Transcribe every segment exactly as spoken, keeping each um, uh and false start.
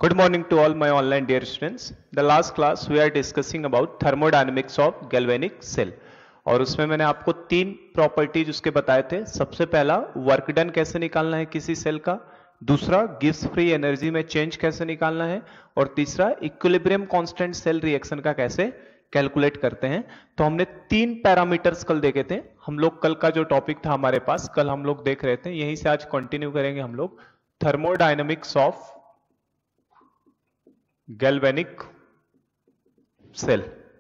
Good morning to all my online dear students. The last class we are discussing about thermodynamics of galvanic cell और उसमें मैंने आपको तीन properties उसके बताए थे। सबसे पहला वर्क डन कैसे निकालना है किसी सेल का, दूसरा गिब्स फ्री एनर्जी में चेंज कैसे निकालना है और तीसरा इक्विलिब्रियम कांस्टेंट सेल रिएक्शन का कैसे कैलकुलेट करते हैं। तो हमने तीन पैरामीटर्स कल देखे थे। हम लोग कल का जो टॉपिक था हमारे पास कल हम लोग देख रहे थे, यहीं से आज कंटिन्यू करेंगे हम लोग थर्मोडायनेमिक्स ऑफ गैल्वेनिक सेल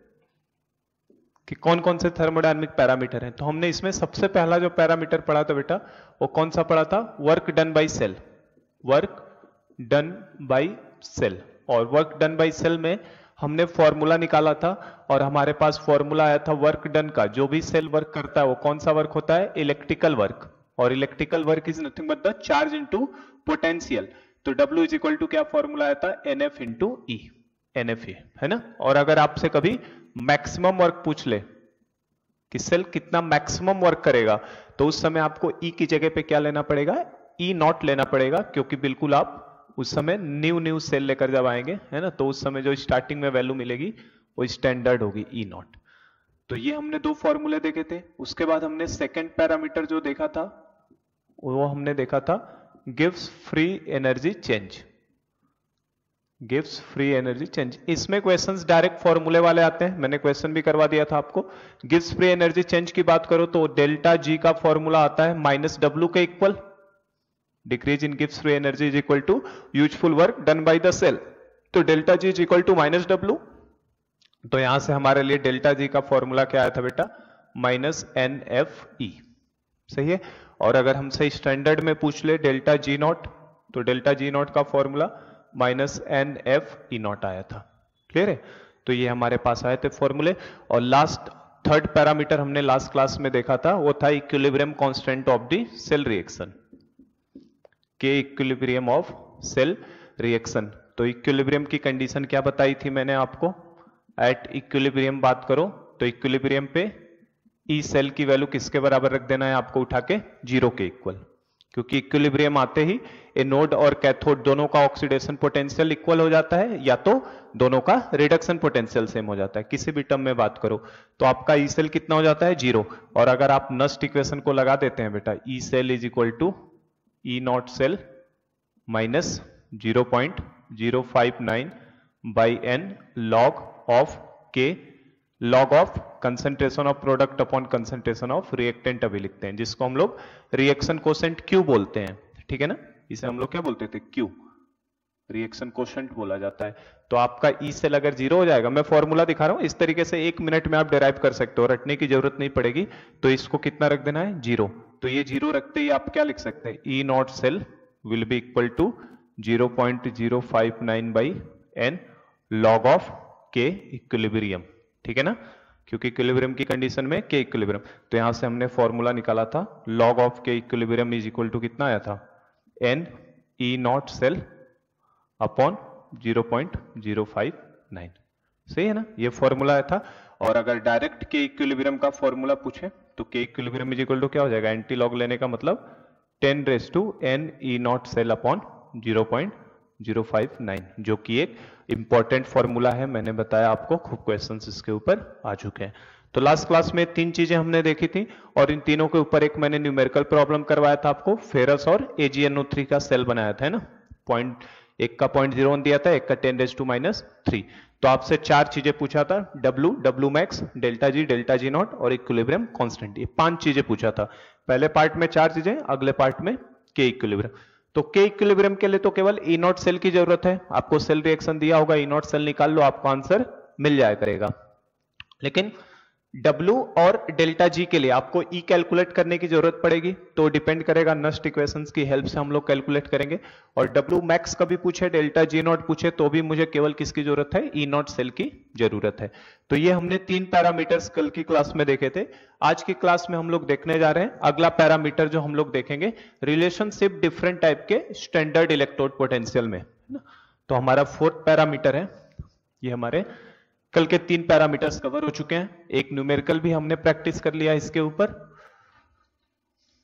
कि कौन कौन से थर्मोडायनेमिक पैरामीटर हैं। तो हमने इसमें सबसे पहला जो पैरामीटर पढ़ा था बेटा वो कौन सा पढ़ा था, work done by cell. Work done by cell और वर्क डन बाय सेल में हमने फॉर्मूला निकाला था और हमारे पास फॉर्मूला आया था वर्क डन का। जो भी सेल वर्क करता है वो कौन सा वर्क होता है, इलेक्ट्रिकल वर्क, और electrical work is nothing but the charge into potential. तो W इज इक्वल टू क्या फॉर्मूला आया था, n F into E, n F E है ना। और अगर आपसे कभी मैक्सिमम वर्क पूछ ले कि सेल कितना मैक्सिमम वर्क करेगा तो उस समय आपको E की जगह पे क्या लेना पड़ेगा, ई नॉट लेना पड़ेगा, क्योंकि बिल्कुल आप उस समय न्यू न्यू सेल लेकर जब आएंगे है ना तो उस समय जो स्टार्टिंग में वैल्यू मिलेगी वो स्टैंडर्ड होगी ई नॉट। तो ये हमने दो फॉर्मूले देखे थे। उसके बाद हमने सेकेंड पैरामीटर जो देखा था वो हमने देखा था gives free energy change. Gives free energy change, इसमें क्वेश्चंस डायरेक्ट फॉर्मूले वाले आते हैं, मैंने क्वेश्चन भी करवा दिया था आपको। गिव्स फ्री एनर्जी चेंज की बात करो तो डेल्टा जी का फॉर्मूला आता है माइनस डब्ल्यू के इक्वल। डिक्रीज इन गिव्स free energy is equal to useful work done by the cell. तो delta G is equal to minus W. तो यहां से हमारे लिए डेल्टा जी का फॉर्मूला क्या आया था बेटा, माइनस एन एफ ई। सही है। और अगर हमसे स्टैंडर्ड में पूछ ले डेल्टा जी नॉट तो डेल्टा जी नॉट का formula minus N F E not आया था। क्लियर है। तो ये हमारे पास आए थे फॉर्मूले। और लास्ट थर्ड पैरामीटर हमने लास्ट क्लास में देखा था वो था equilibrium constant of the cell reaction, K equilibrium of cell reaction. तो इक्विलिब्रियम की कंडीशन क्या बताई थी मैंने आपको, एट इक्विलिब्रियम बात करो तो इक्विलिब्रियम पे ई सेल की वैल्यू किसके बराबर रख देना है आपको, उठा के जीरो के इक्वल, क्योंकि इक्विलिब्रियम आते ही एनोड और कैथोड दोनों का ऑक्सीडेशन पोटेंशियल इक्वल हो जाता है या तो दोनों का रिडक्शन पोटेंशियल सेम हो जाता है। किसी भी टर्म में बात करो तो आपका ई सेल कितना हो जाता है, जीरो। और अगर आप नस्ट इक्वेशन को लगा देते हैं बेटा, E cell is equal to E not cell minus zero point zero five nine by n log of K, log of concentration of product upon concentration of reactant अभी लिखते हैं, जिसको हम लोग रिएक्शन कोसेंट क्यू बोलते हैं। ठीक है ना, इसे हम लोग क्या बोलते थे, क्यू, रिएक्शन कोसेंट बोला जाता है। तो आपका ई सेल अगर जीरो हो जाएगा, मैं फॉर्मूला दिखा रहा हूं, इस तरीके से एक मिनट में आप डिराइव कर सकते हो, रटने की जरूरत नहीं पड़ेगी। तो इसको कितना रख देना है, जीरो। तो ये जीरो रखते ही आप क्या लिख सकते हैं, E not cell will be equal to zero point zero five nine by n log of K equilibrium. ठीक है ना, क्योंकि इक्विलिब्रियम की कंडीशन में के इक्विलिब्रियम। तो यहां से हमने फॉर्मूला निकाला था log of K equilibrium is equal to कितना आया था, n E not cell upon zero point zero five nine. सही है ना, ये फॉर्मूला आया था। और अगर डायरेक्ट के इक्विलिब्रियम का फॉर्मूला पूछे तो के इक्विलिब्रियम इज इक्वल टू क्या हो जाएगा, एंटी लॉग लेने का मतलब ten raise to n E not cell upon zero point zero five nine, जो कि एक इंपॉर्टेंट फॉर्मूला है। मैंने बताया आपको, खूब क्वेश्चंस इसके ऊपर आ चुके हैं। तो लास्ट क्लास में तीन चीजें हमने देखी थी और इन तीनों के ऊपर एक मैंने न्यूमेरिकल प्रॉब्लम करवाया था आपको, फेरस और A G N O three का सेल बनाया था, है ना। पॉइंट एक का पॉइंट जीरो दिया था, एक का ten raise to minus three. तो आपसे चार चीजें पूछा था, W, W max, delta G, delta G not और इक्विलिब्रियम कांस्टेंट। ये पांच चीजें पूछा था। पहले पार्ट में चार चीजें, अगले पार्ट में के इक्विलिब्रियम। तो के इक्विलिब्रियम के लिए तो केवल ई नॉट सेल की जरूरत है। आपको सेल रिएक्शन दिया होगा, ई नॉट सेल निकाल लो, आपको आंसर मिल जाया करेगा। लेकिन W और डेल्टा जी के लिए आपको E कैलकुलेट करने की जरूरत पड़ेगी, तो डिपेंड करेगा नस्ट इक्वेशंस की हेल्प से हम लोग कैलकुलेट करेंगे। और W मैक्स कभी पूछे, डेल्टा जी नॉट पूछे तो भी मुझे केवल किसकी जरूरत है, E नॉट सेल की जरूरत है। तो ये हमने तीन पैरामीटर्स कल की क्लास में देखे थे। आज की क्लास में हम लोग देखने जा रहे हैं अगला पैरामीटर जो हम लोग देखेंगे, रिलेशनशिप डिफरेंट टाइप के स्टैंडर्ड इलेक्ट्रोड पोटेंशियल में। तो हमारा फोर्थ पैरामीटर है, ये हमारे कल के तीन पैरामीटर्स कवर हो चुके हैं। एक न्यूमेरिकल भी हमने प्रैक्टिस कर लिया इसके ऊपर।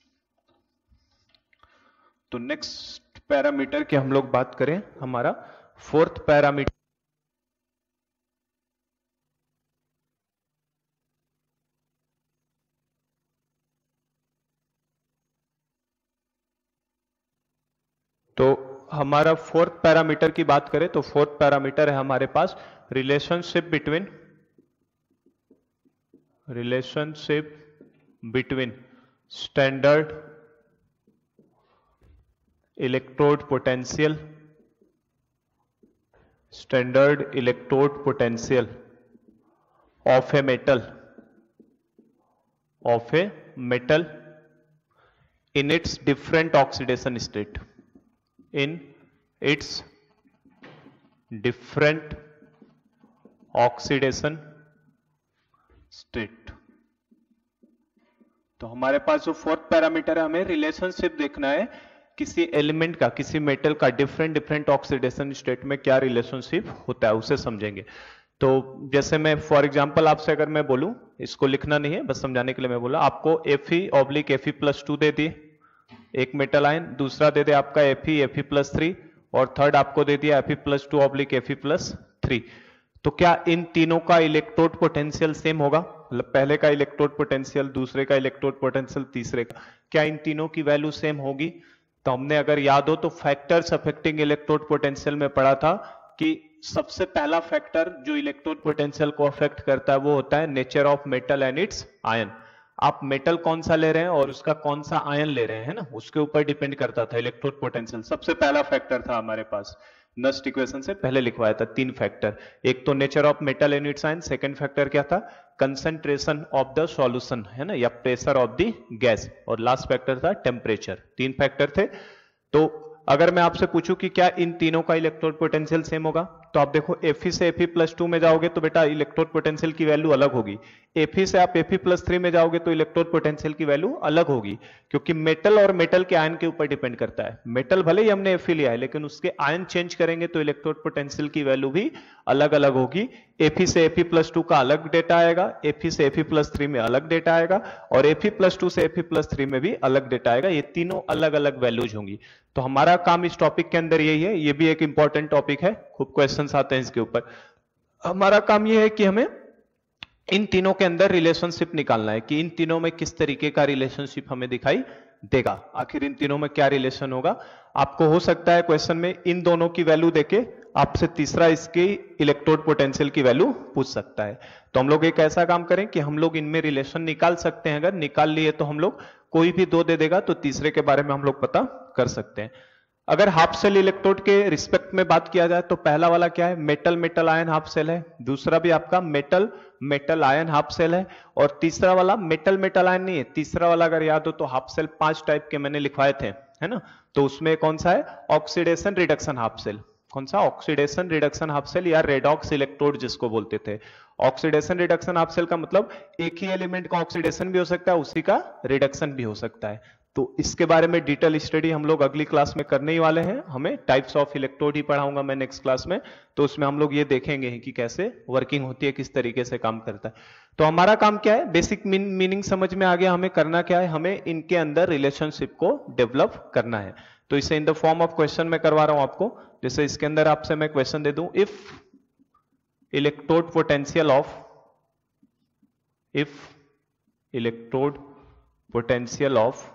तो नेक्स्ट पैरामीटर की हम लोग बात करें, हमारा फोर्थ पैरामीटर तो हमारा फोर्थ पैरामीटर की बात करें तो फोर्थ पैरामीटर है हमारे पास relationship between relationship between standard electrode potential standard electrode potential of a metal of a metal in its different oxidation state in its different oxidation state। तो हमारे पास जो फोर्थ पैरामीटर है हमें रिलेशनशिप देखना है किसी एलिमेंट का किसी मेटल का डिफरेंट डिफरेंट ऑक्सीडेशन स्टेट में क्या रिलेशनशिप होता है उसे समझेंगे। तो जैसे मैं फॉर एग्जांपल आपसे अगर मैं बोलूं, इसको लिखना नहीं है बस समझाने के लिए मैं बोला, आपको Fe oblique Fe plus two दे दिए एक मेटल आयन, दूसरा दे दे आपका Fe Fe प्लस थ्री और थर्ड आपको दे दिया Fe plus two oblique Fe plus three. तो क्या इन तीनों का इलेक्ट्रोड पोटेंशियल सेम होगा? मतलब पहले का इलेक्ट्रोड पोटेंशियल, दूसरे का इलेक्ट्रोड पोटेंशियल, तीसरे का, क्या इन तीनों की वैल्यू सेम होगी? तो हमने अगर याद हो तो फैक्टर्स अफेक्टिंग इलेक्ट्रोड पोटेंशियल में पढ़ा था कि सबसे पहला फैक्टर जो इलेक्ट्रोड पोटेंशियल को अफेक्ट करता है वो होता है nature of metal and its ion. आप मेटल कौन सा ले रहे हैं और उसका कौन सा आयन ले रहे हैं ना, उसके ऊपर डिपेंड करता था इलेक्ट्रोड पोटेंशियल। सबसे पहला फैक्टर था हमारे पास, नस्ट इक्वेशन से पहले लिखवाया था तीन फैक्टर, एक तो nature of metal and its ion, second factor क्या था कंसंट्रेशन ऑफ द सॉल्यूशन है ना, या प्रेशर ऑफ द गैस, और लास्ट फैक्टर था टेम्परेचर। तीन फैक्टर थे। तो अगर मैं आपसे पूछूं कि क्या इन तीनों का इलेक्ट्रोड पोटेंशियल सेम होगा, तो आप देखो Fe से Fe प्लस टू में जाओगे तो बेटा इलेक्ट्रोड पोटेंशियल की वैल्यू अलग होगी, Fe से आप Fe प्लस थ्री में जाओगे तो इलेक्ट्रोड पोटेंशियल की वैल्यू अलग होगी, क्योंकि मेटल और मेटल के आयन के ऊपर डिपेंड करता है। मेटल भले ही हमने Fe लिया है लेकिन उसके आयन चेंज करेंगे तो इलेक्ट्रोड पोटेंशियल की वैल्यू भी अलग अलग होगी। Fe से Fe प्लस टू का अलग डेटा आएगा, Fe से Fe प्लस थ्री में अलग डेटा आएगा, और Fe प्लस टू से Fe प्लस थ्री में भी अलग डेटा आएगा। ये तीनों अलग अलग वैल्यूज होंगी। तो हमारा काम इस टॉपिक के अंदर यही है, ये भी एक इंपॉर्टेंट टॉपिक है, खूब क्वेश्चंस आते हैं इसके ऊपर। हमारा काम ये है कि हमें इन तीनों के अंदर रिलेशनशिप निकालना है कि इन तीनों में किस तरीके का रिलेशनशिप हमें दिखाई देगा, आखिर इन तीनों में क्या रिलेशन होगा। आपको हो सकता है क्वेश्चन में इन दोनों की वैल्यू देके आपसे तीसरा इसके इलेक्ट्रोड पोटेंशियल की वैल्यू पूछ सकता है। तो हम लोग एक ऐसा काम करें कि हम लोग इनमें रिलेशन निकाल सकते हैं, अगर निकाल लिए तो हम लोग कोई भी दो दे देगा तो तीसरे के बारे में हम लोग पता कर सकते हैं। अगर हाफ सेल इलेक्ट्रोड के रिस्पेक्ट में बात किया जाए तो पहला वाला क्या है, metal metal ion half cell है, दूसरा भी आपका metal metal ion half cell है, और तीसरा वाला मेटल मेटल आयन नहीं है। तीसरा वाला अगर याद हो तो हाफ सेल पांच टाइप के मैंने लिखवाए थे, है ना, तो उसमें कौन सा है ऑक्सीडेशन रिडक्शन हाफ सेल, कौन सा ऑक्सीडेशन रिडक्शन हाफ सेल या रेडॉक्स इलेक्ट्रोड जिसको बोलते थे। ऑक्सीडेशन रिडक्शन हाफ सेल का मतलब एक ही एलिमेंट का ऑक्सीडेशन भी हो सकता है, उसी का रिडक्शन भी हो सकता है। तो इसके बारे में डिटेल स्टडी हम लोग अगली क्लास में करने ही वाले हैं। हमें टाइप्स ऑफ इलेक्ट्रोड ही पढ़ाऊंगा मैं नेक्स्ट क्लास में, तो उसमें हम लोग ये देखेंगे कि कैसे वर्किंग होती है, किस तरीके से काम करता है। तो हमारा काम क्या है, बेसिक मीनिंग समझ में आ गया, हमें करना क्या है, हमें इनके अंदर रिलेशनशिप को डेवलप करना है। तो इसे in the form of question में करवा रहा हूं आपको। जैसे इसके अंदर आपसे मैं क्वेश्चन दे दूं, if electrode potential of if electrode potential of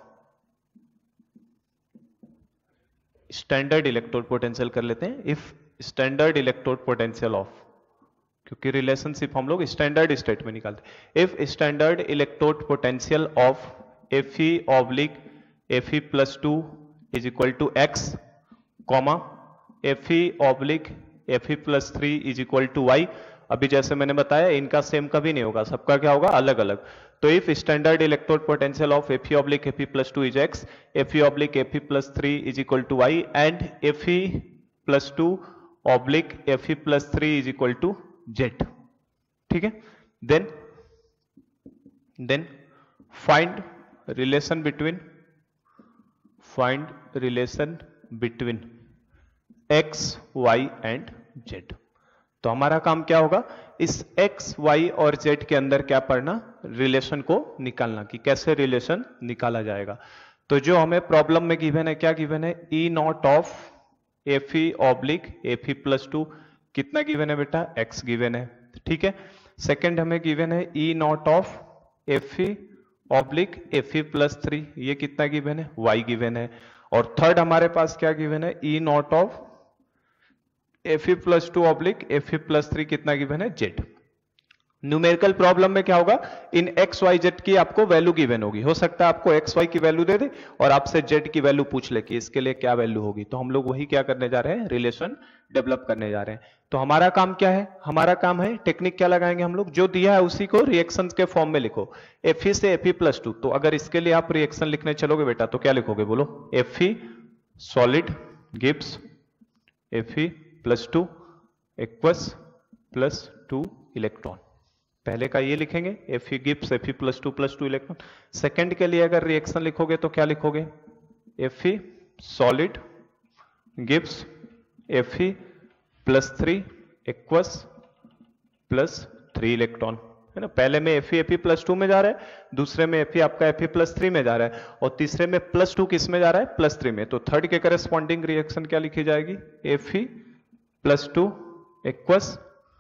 standard electrode potential कर लेते हैं, if standard electrode potential of, क्योंकि रिलेशनशिप हम लोग स्टैंडर्ड स्टेट में निकालते हैं। If standard electrode potential of Fe oblique Fe plus two is equal to X, comma Fe oblique Fe plus three is equal to Y. अभी जैसे मैंने बताया इनका सेम कभी नहीं होगा, सबका क्या होगा अलग अलग। तो if standard electrode potential of Fe oblique Fe plus two is X, Fe oblique Fe plus three is equal to Y, and Fe plus two oblique Fe plus three is equal to Z. ठीक है, then then find relation between find relation between X Y and Z. तो हमारा काम क्या होगा, इस x, y और z के अंदर क्या पढ़ना, रिलेशन को निकालना कि कैसे रिलेशन निकाला जाएगा। तो जो हमें प्रॉब्लम में गिवन है, क्या गिवन है, E not of F E oblique F E plus two, कितना गिवन है बेटा, एक्स गिवन है, ठीक है। सेकंड हमें गिवन है E not of F E oblique F E plus three, ये कितना गिवन है, वाई गिवन है। और थर्ड हमारे पास क्या गिवन है, E not of F E plus two oblique F E plus three, कितना गिवन है, जेड। न्यूमेरिकल प्रॉब्लम में क्या होगा, इन एक्स वाई जेड की आपको वैल्यू गिवन होगी, हो सकता है आपको एक्स वाई की वैल्यू दे दे और आपसे जेड की वैल्यू पूछ ले कि इसके लिए क्या वैल्यू होगी, तो हम लोग वही क्या करने जा रहे हैं, रिलेशन डेवलप करने जा रहे हैं। तो हमारा काम क्या है, हमारा काम है टेक्निक क्या लगाएंगे हम लोग, जो दिया है उसी को रिएक्शन के फॉर्म में लिखो। एफ ई से एफ ई प्लस टू, तो अगर इसके लिए आप रिएक्शन लिखने चलोगे बेटा तो क्या लिखोगे, बोलो, F E solid gives F E plus two aqueous plus two electron. पहले का ये लिखेंगे, F E gives F E plus two plus two electron. Second के लिए अगर रिएक्शन लिखोगे तो क्या लिखोगे, F E solid gives F E plus three aqueous plus three electron, है ना। पहले में F E F E plus two में जा रहा है, दूसरे में एफ ई आपका एफ ई प्लस थ्री में जा रहा है, और तीसरे में प्लस टू किस में जा रहा है, प्लस थ्री में। तो थर्ड के करेस्पॉन्डिंग रिएक्शन क्या लिखी जाएगी, F E plus two aqueous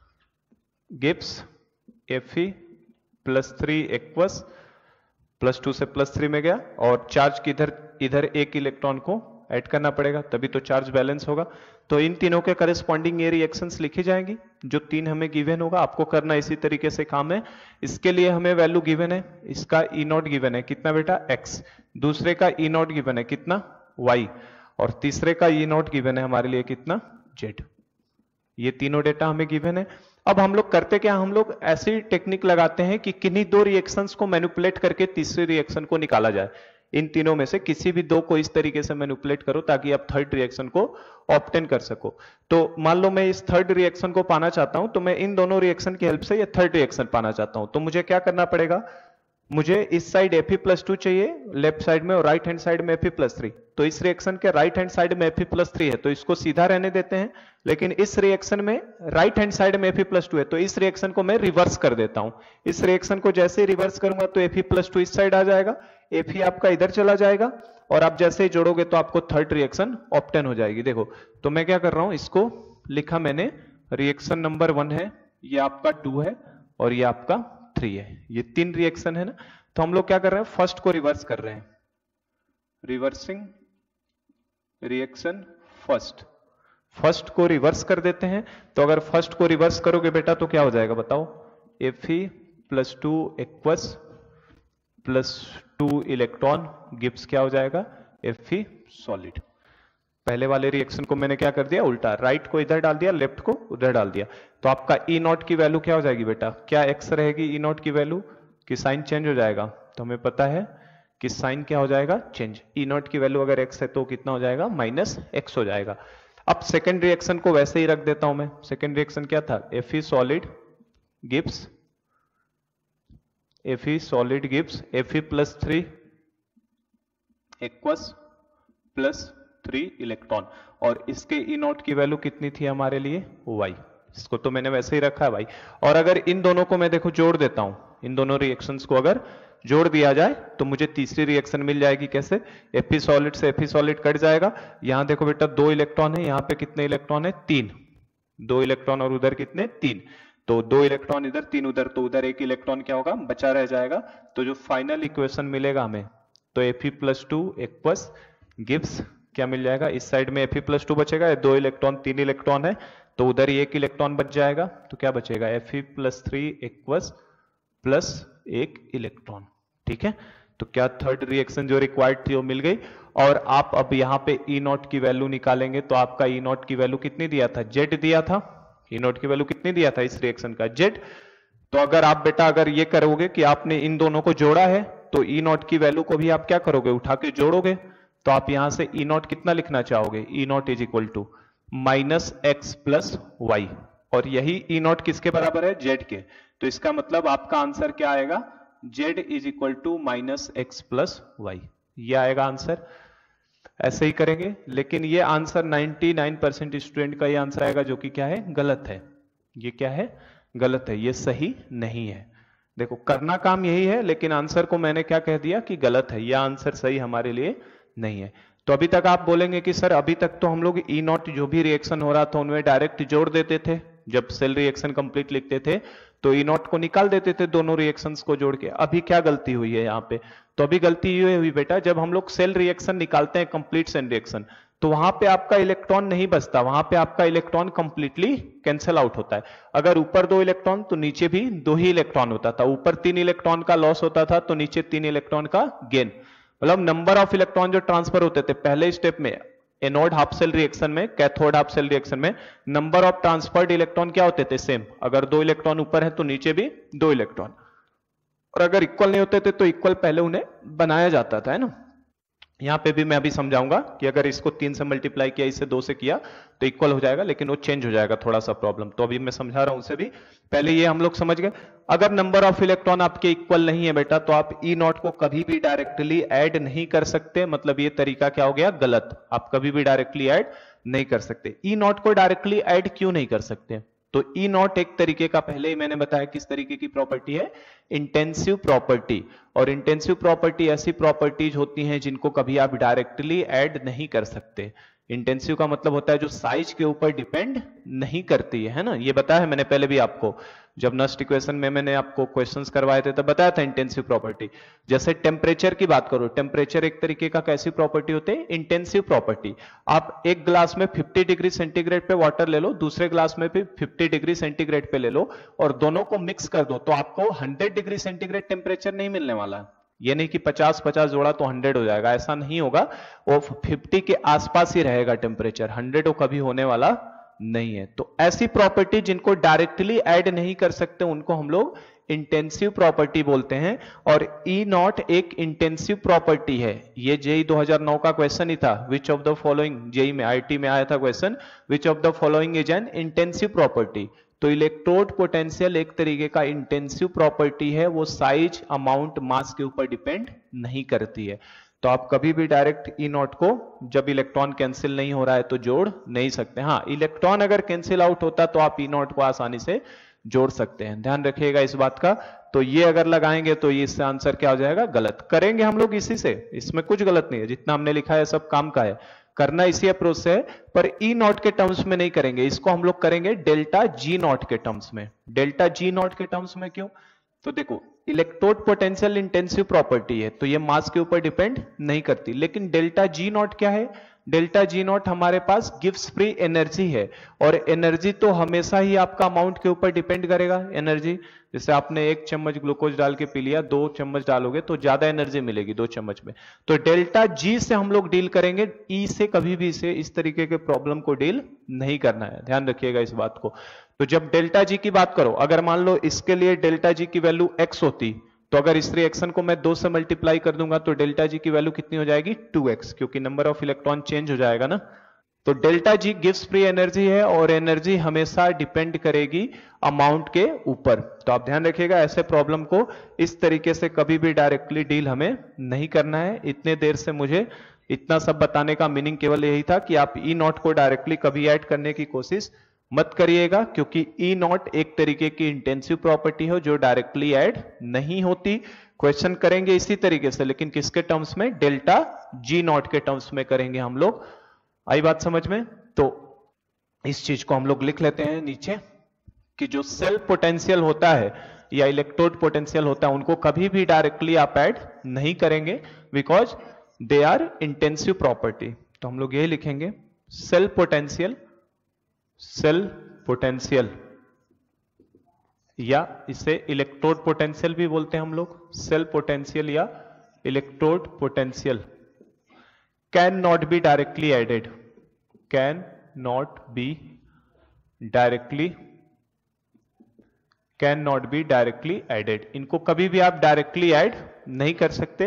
gives F E plus three aqueous, plus two से प्लस थ्री में गया, और चार्ज की इधर इधर एक इलेक्ट्रॉन को ऐड करना पड़ेगा तभी तो चार्ज बैलेंस होगा। तो इन तीनों के करेस्पॉन्डिंग ये रिएक्शंस लिखी जाएंगी, जो तीन हमें गिवन होगा, आपको करना इसी तरीके से काम है। इसके लिए हमें वैल्यू गिवन है, इसका ई नॉट गिवन है कितना बेटा, एक्स, दूसरे का ई नॉट गिवन है कितना, वाई, और तीसरे का ई नॉट गिवन है हमारे लिए कितना, जेड। ये तीनों डेटा हमें गिवन है। अब हम लोग करते क्या, हम लोग ऐसी टेक्निक लगाते हैं कि किन्हीं दो रिएक्शंस को मैनिपुलेट करके तीसरे रिएक्शन को निकाला जाए। इन तीनों में से किसी भी दो को इस तरीके से मैनिपुलेट करो ताकि आप थर्ड रिएक्शन को ऑब्टेन कर सको। तो मान लो मैं इस थर्ड रिएक्शन को पाना चाहता हूं, तो मैं इन दोनों रिएक्शन की हेल्प से ये थर्ड रिएक्शन पाना चाहता हूं, तो मुझे क्या करना पड़ेगा, मुझे इस side F E plus two चाहिए लेफ्ट साइड में, और राइट हैंड साइड में एफ ई प्लस थ्री। तो इस रिएक्शन के राइट हैंड साइड में एफ ई प्लस थ्री है तो इसको सीधा रहने देते हैं, लेकिन इस रिएक्शन में राइट हैंड साइड में एफ ई प्लस टू है तो इस रिएक्शन को मैं रिवर्स कर देता हूं। इस रिएक्शन को जैसे ही रिवर्स करूंगा तो एफ ई प्लस टू इस साइड आ जाएगा, एफ ई आपका इधर चला जाएगा, और आप जैसे ही जोड़ोगे तो आपको थर्ड रिएक्शन ऑब्टेन हो जाएगी। देखो तो मैं क्या कर रहा हूं, इसको लिखा मैंने, रिएक्शन नंबर वन है, ये आपका टू है, और ये आपका थ्री है, ये तीन रिएक्शन है ना। तो हम लोग क्या कर रहे हैं, फर्स्ट को रिवर्स कर रहे हैं, रिवर्सिंग रिएक्शन फर्स्ट, फर्स्ट को रिवर्स कर देते हैं। तो अगर फर्स्ट को रिवर्स करोगे बेटा तो क्या हो जाएगा बताओ, F E plus two aqueous plus two electron gives क्या हो जाएगा, एफ ई सॉलिड। पहले वाले रिएक्शन को मैंने क्या कर दिया, उल्टा, राइट को इधर डाल दिया, लेफ्ट को उधर डाल दिया। तो आपका ई नॉट की वैल्यू क्या हो जाएगी बेटा, क्या एक्स रहेगी ई नॉट की वैल्यू, कि साइन चेंज हो जाएगा। तो हमें पता है कि साइन क्या हो जाएगा, चेंज। ई नॉट की वैल्यू अगर एक्स है तो कितना हो जाएगा, माइनस एक्स हो जाएगा। अब सेकेंड रिएक्शन को वैसे ही रख देता हूं मैं। सेकेंड रिएक्शन क्या था, F E solid gives F E solid gives F E plus three aqueous plus three electron, और इसके ई नॉट की वैल्यू कितनी थी हमारे लिए, वाई। इसको तो मैंने वैसे ही रखा है भाई। और अगर इन दोनों को मैं देखो जोड़ देता हूं, इन दोनों रिएक्शंस को अगर जोड़ दिया जाए तो मुझे तीसरी रिएक्शन मिल जाएगी। कैसे, एफ ई सॉलिड से एफ ई सॉलिड कट जाएगा। यहां देखो बेटा दो इलेक्ट्रॉन है, यहां पे कितने इलेक्ट्रॉन है, तीन, दो इलेक्ट्रॉन, और उधर कितने, तीन। तो दो इलेक्ट्रॉन इधर, तीन उधर, तो उधर एक इलेक्ट्रॉन क्या होगा, बचा रह जाएगा। तो जो फाइनल इक्वेशन मिलेगा हमें, तो F E plus two aqueous gives क्या मिल जाएगा, इस साइड में एफ ई प्लस टू बचेगा, दो इलेक्ट्रॉन, तीन इलेक्ट्रॉन है तो उधर ही एक इलेक्ट्रॉन बच जाएगा। तो क्या बचेगा, F E plus three aqueous plus एक इलेक्ट्रॉन। ठीक है, तो क्या थर्ड रिएक्शन जो रिक्वायर्ड थी वो मिल गई। और आप अब यहाँ पे ई नॉट की वैल्यू निकालेंगे तो आपका ई नॉट की वैल्यू कितनी दिया था, जेड दिया था। ई नॉट की वैल्यू कितनी दिया था इस रिएक्शन का, जेड। तो अगर आप बेटा अगर ये करोगे कि आपने इन दोनों को जोड़ा है तो ई नॉट की वैल्यू को भी आप क्या करोगे, उठा के जोड़ोगे। तो आप यहां से ई नॉट कितना लिखना चाहोगे, E nought is equal to minus x plus Y, और यही ई नॉट किसके बराबर है, जेड के। तो इसका मतलब आपका आंसर क्या आएगा, Z is equal to minus x plus Y, ये आएगा आंसर। ऐसे ही करेंगे, लेकिन ये आंसर निन्यानवे परसेंट स्टूडेंट का ये आंसर आएगा जो कि क्या है, गलत है। ये क्या है, गलत है, ये सही नहीं है। देखो करना काम यही है, लेकिन आंसर को मैंने क्या कह दिया कि गलत है, यह आंसर सही हमारे लिए नहीं है। तो अभी तक आप बोलेंगे कि सर अभी तक तो हम लोग ई नॉट जो भी रिएक्शन हो रहा था उनमें डायरेक्ट जोड़ देते थे, जब सेल रिएक्शन कंप्लीट लिखते थे तो ई नॉट को निकाल देते थे दोनों रिएक्शंस को जोड़ के। अभी क्या गलती हुई है यहाँ पे? तो अभी गलती ये हुई बेटा, जब हम लोग सेल रिएक्शन निकालते हैं कंप्लीट सेल रिएक्शन, तो वहां पे आपका इलेक्ट्रॉन नहीं बचता, वहां पे आपका इलेक्ट्रॉन कंप्लीटली कैंसिल आउट होता है। अगर ऊपर दो इलेक्ट्रॉन तो नीचे भी दो ही इलेक्ट्रॉन होता था, ऊपर तीन इलेक्ट्रॉन का लॉस होता था तो नीचे तीन इलेक्ट्रॉन का गेन। मतलब नंबर ऑफ इलेक्ट्रॉन जो ट्रांसफर होते थे पहले स्टेप में एनोड हाफ सेल रिएक्शन में, कैथोड हाफ सेल रिएक्शन में नंबर ऑफ ट्रांसफर्ड इलेक्ट्रॉन क्या होते थे? सेम। अगर दो इलेक्ट्रॉन ऊपर है तो नीचे भी दो इलेक्ट्रॉन, और अगर इक्वल नहीं होते थे तो इक्वल पहले उन्हें बनाया जाता था, है ना। यहां पे भी मैं अभी समझाऊंगा कि अगर इसको तीन से मल्टीप्लाई किया, इसे दो से किया तो इक्वल हो जाएगा, लेकिन वो चेंज हो जाएगा थोड़ा सा प्रॉब्लम, तो अभी मैं समझा रहा हूं उसे भी। पहले ये हम लोग समझ गए। अगर नंबर ऑफ इलेक्ट्रॉन आपके इक्वल नहीं है बेटा तो आप ई नॉट को कभी भी डायरेक्टली ऐड नहीं कर सकते, मतलब ये तरीका क्या हो गया? गलत। आप कभी भी डायरेक्टली ऐड नहीं कर सकते। ई नॉट को डायरेक्टली ऐड क्यों नहीं कर सकते? तो ई नॉट एक तरीके का, पहले ही मैंने बताया किस तरीके की प्रॉपर्टी है, इंटेंसिव प्रॉपर्टी। और इंटेंसिव प्रॉपर्टी ऐसी प्रॉपर्टीज होती हैं जिनको कभी आप डायरेक्टली ऐड नहीं कर सकते। इंटेंसिव का मतलब होता है जो साइज के ऊपर डिपेंड नहीं करती है, है ना। ये बताया है मैंने पहले भी आपको, जब नस्ट इक्वेशन में मैंने आपको क्वेश्चंस करवाए थे तब बताया था इंटेंसिव प्रॉपर्टी। जैसे टेम्परेचर की बात करो, टेम्परेचर एक तरीके का कैसी प्रॉपर्टी होती है? Intensive property. आप एक ग्लास में पचास डिग्री सेंटीग्रेड पे वाटर ले लो, दूसरे ग्लास में भी पचास डिग्री सेंटीग्रेड पे ले लो और दोनों को मिक्स कर दो, तो आपको सौ डिग्री सेंटीग्रेड टेम्परेचर नहीं मिलने वाला। ये नहीं कि पचास पचास जोड़ा तो सौ हो जाएगा, ऐसा नहीं होगा। वो पचास के आसपास ही रहेगा टेम्परेचर, सौ वो कभी होने वाला नहीं है। तो ऐसी प्रॉपर्टी जिनको डायरेक्टली ऐड नहीं कर सकते उनको हम लोग इंटेंसिव प्रॉपर्टी बोलते हैं। और ई नॉट एक इंटेंसिव प्रॉपर्टी है। ये जेई दो हज़ार नौ का क्वेश्चन ही था, which of the following, JEE में आईटी में आया था question, which of the following is an intensive property. तो इलेक्ट्रोड पोटेंशियल एक तरीके का इंटेंसिव प्रॉपर्टी है, वो साइज, अमाउंट, मास के ऊपर डिपेंड नहीं करती है। तो आप कभी भी डायरेक्ट ई नॉट को जब इलेक्ट्रॉन कैंसिल नहीं हो रहा है तो जोड़ नहीं सकते। हाँ, इलेक्ट्रॉन अगर कैंसिल आउट होता तो आप ई नॉट को आसानी से जोड़ सकते हैं, ध्यान रखिएगा इस बात का। तो ये अगर लगाएंगे तो ये इससे आंसर क्या हो जाएगा? गलत। करेंगे हम लोग इसी से, इसमें कुछ गलत नहीं है, जितना हमने लिखा है सब काम का है, करना इसी अप्रोच से है, पर ई नॉट के टर्म्स में नहीं करेंगे, इसको हम लोग करेंगे डेल्टा जी नॉट के टर्म्स में। डेल्टा जी नॉट के टर्म्स में क्यों? तो देखो, इलेक्ट्रोड पोटेंशियल इंटेंसिव प्रॉपर्टी है तो ये मास के ऊपर डिपेंड नहीं करती, लेकिन डेल्टा जी नॉट क्या है? डेल्टा जी नॉट हमारे पास गिव्स फ्री एनर्जी है, और एनर्जी तो हमेशा ही आपका अमाउंट के ऊपर डिपेंड करेगा। एनर्जी जैसे आपने एक चम्मच ग्लूकोज डाल के पी लिया, दो चम्मच डालोगे तो ज्यादा एनर्जी मिलेगी दो चम्मच में। तो डेल्टा जी से हम लोग डील करेंगे, ई से कभी भी से इस तरीके के प्रॉब्लम को डील नहीं करना है, ध्यान रखिएगा इस बात को। तो जब डेल्टा जी की बात करो, अगर मान लो इसके लिए डेल्टा जी की वैल्यू एक्स होती, तो अगर इस रिएक्शन को मैं दो से मल्टीप्लाई कर दूंगा तो डेल्टा जी की वैल्यू कितनी हो जाएगी? टू एक्स, क्योंकि नंबर ऑफ इलेक्ट्रॉन चेंज हो जाएगा ना। तो delta G gives free energy है, और एनर्जी हमेशा डिपेंड करेगी अमाउंट के ऊपर। तो आप ध्यान रखिएगा, ऐसे प्रॉब्लम को इस तरीके से कभी भी डायरेक्टली डील हमें नहीं करना है। इतने देर से मुझे इतना सब बताने का मीनिंग केवल यही था कि आप ई नॉट को डायरेक्टली कभी ऐड करने की कोशिश मत करिएगा, क्योंकि ई नॉट एक तरीके की इंटेंसिव प्रॉपर्टी है जो डायरेक्टली ऐड नहीं होती। क्वेश्चन करेंगे इसी तरीके से, लेकिन किसके टर्म्स में? डेल्टा जी नॉट के टर्म्स में करेंगे हम लोग। आई बात समझ में? तो इस चीज को हम लोग लिख लेते हैं नीचे कि जो सेल पोटेंशियल होता है या इलेक्ट्रोड पोटेंशियल होता है उनको कभी भी डायरेक्टली आप ऐड नहीं करेंगे, because they are intensive property. तो हम लोग ये लिखेंगे, सेल पोटेंशियल, सेल पोटेंशियल या इसे इलेक्ट्रोड पोटेंशियल भी बोलते हैं हम लोग, सेल पोटेंशियल या electrode potential can not be directly added, can not be directly can not be directly added. इनको कभी भी आप डायरेक्टली ऐड नहीं कर सकते।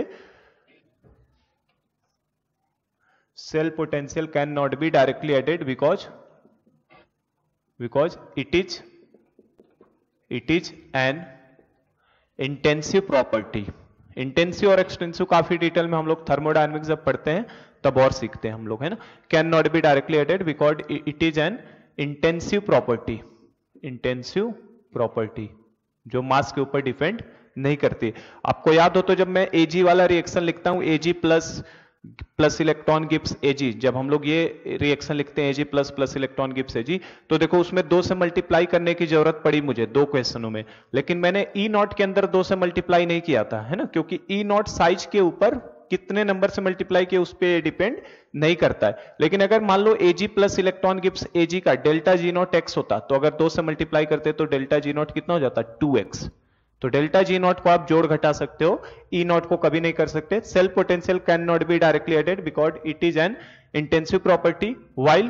Cell potential can not be directly added because because it is it is an intensive property। Intensive और extensive काफी detail में हम लोग थर्मोडायनेमिक्स जब पढ़ते हैं तब और सीखते हैं हम लोग, है ना। Can not be directly added because it is an intensive property, intensive property जो मास के ऊपर डिपेंड नहीं करती। आपको याद हो तो जब मैं एजी वाला रिएक्शन लिखता हूं, A G plus plus electron gives A G, जब हम लोग ये रिएक्शन लिखते हैं A G plus plus electron gives A G, तो देखो उसमें दो से मल्टीप्लाई करने की जरूरत पड़ी मुझे दो क्वेश्चनों में, लेकिन मैंने ई नॉट के अंदर दो से मल्टीप्लाई नहीं किया था, है ना, क्योंकि ई नॉट साइज के ऊपर कितने नंबर से मल्टीप्लाई किए उस पर डिपेंड नहीं करता है। लेकिन अगर मान लो A G plus electron gives A G का डेल्टा जी नॉट एक्स होता, तो अगर दो से मल्टीप्लाई करते तो डेल्टा जी नॉट कितना हो जाता, टू एक्स। तो डेल्टा जी नॉट को आप जोड़ घटा सकते हो, ई नॉट को कभी नहीं कर सकते। Cell potential can not be directly added because it is an intensive property, while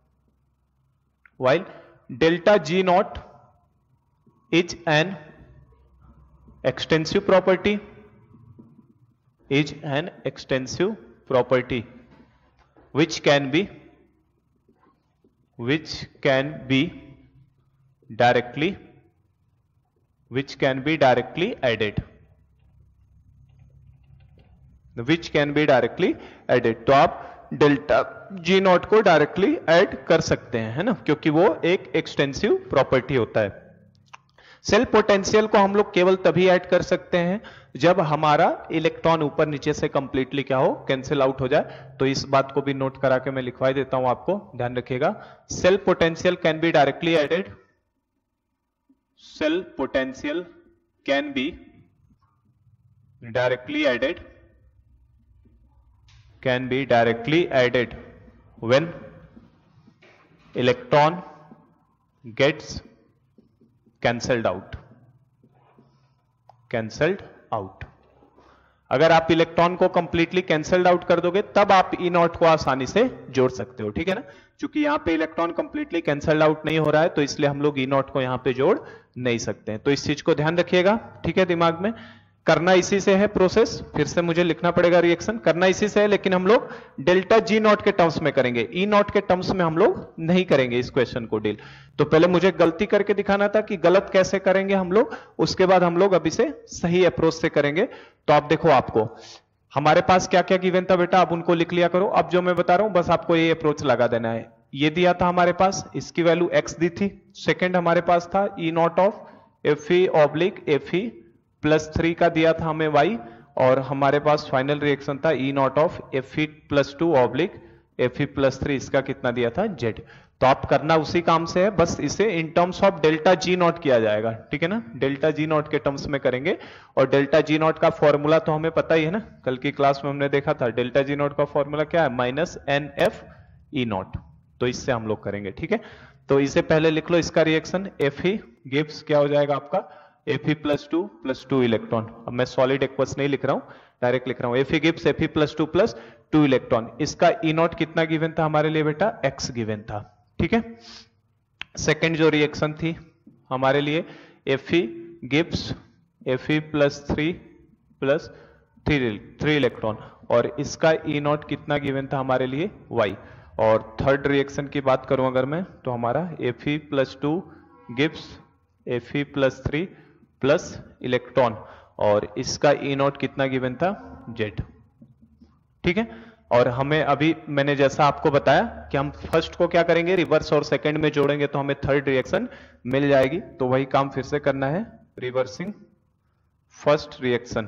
while delta G naught is an extensive property is an extensive property which can be which can be directly which can be directly added which can be directly added तो आप delta G nought को directly add कर सकते हैं, है ना, क्योंकि वो एक एक्सटेंसिव प्रॉपर्टी होता है। सेल पोटेंशियल को हम लोग केवल तभी ऐड कर सकते हैं जब हमारा इलेक्ट्रॉन ऊपर नीचे से कंप्लीटली क्या हो, कैंसिल आउट हो जाए। तो इस बात को भी नोट करा के मैं लिखवा देता हूं, आपको ध्यान रखिएगा। Cell potential can be directly added, cell potential can be directly added can be directly added when electron gets cancelled out cancelled out अगर आप इलेक्ट्रॉन को कंप्लीटली कैंसल्ड आउट कर दोगे तब आप ई नॉट को आसानी से जोड़ सकते हो, ठीक है ना। क्योंकि यहां पे इलेक्ट्रॉन कंप्लीटली कैंसल्ड आउट नहीं हो रहा है, तो इसलिए हम लोग ई नॉट को यहां पे जोड़ नहीं सकते हैं। तो इस चीज को ध्यान रखिएगा, ठीक है, दिमाग में। करना इसी से है प्रोसेस, फिर से मुझे लिखना पड़ेगा रिएक्शन, करना इसी से है, लेकिन हम लोग डेल्टा जी नॉट के टर्म्स में करेंगे, ई नॉट के टर्म्स में हम लोग नहीं करेंगे इस क्वेश्चन को डील। तो पहले मुझे गलती करके दिखाना था कि गलत कैसे करेंगे हम लोग, उसके बाद हम लोग अभी से सही अप्रोच से करेंगे। तो आप देखो, आपको हमारे पास क्या क्या गिवन था बेटा, आप उनको लिख लिया करो। अब जो मैं बता रहा हूं बस आपको ये अप्रोच लगा देना है। ये दिया था हमारे पास, इसकी वैल्यू एक्स दी थी। सेकेंड हमारे पास था E not of F E oblique F E plus three का दिया था हमें y, और हमारे पास फाइनल रिएक्शन था E not of F E plus two oblique F E plus three, इसका कितना दिया था z। तो आप करना उसी काम से है, बस इसे in terms of delta G nought किया जाएगा, ठीक है ना, डेल्टा जी नॉट के टर्म्स में करेंगे। और डेल्टा जी नॉट का फॉर्मूला तो हमें पता ही है ना, कल की क्लास में हमने देखा था। डेल्टा जी नॉट का फॉर्मूला क्या है, minus N F E nought. तो इससे हम लोग करेंगे, ठीक है। तो इसे पहले लिख लो, इसका रिएक्शन एफ ई गिव्स क्या हो जाएगा आपका, F E plus two plus two electron. अब मैं सॉलिड एक्वस नहीं लिख रहा हूं, डायरेक्ट लिख रहा हूं, F E gives F E plus two plus two electron. इसका ई नॉट कितना गिवन था हमारे लिए बेटा, एक्स गिवन था, ठीक है। सेकेंड जो रिएक्शन थी हमारे लिए, F E gives F E plus three plus three three electron, और इसका ई नॉट कितना गिवन था हमारे लिए, वाई। और थर्ड रिएक्शन की बात करूं अगर मैं, तो हमारा F E plus two gives F E plus three plus electron, और इसका ई नॉट कितना गिवन था, जेड, ठीक है। और हमें अभी मैंने जैसा आपको बताया कि हम फर्स्ट को क्या करेंगे, रिवर्स, और सेकंड में जोड़ेंगे तो हमें थर्ड रिएक्शन मिल जाएगी। तो वही काम फिर से करना है, रिवर्सिंग फर्स्ट रिएक्शन।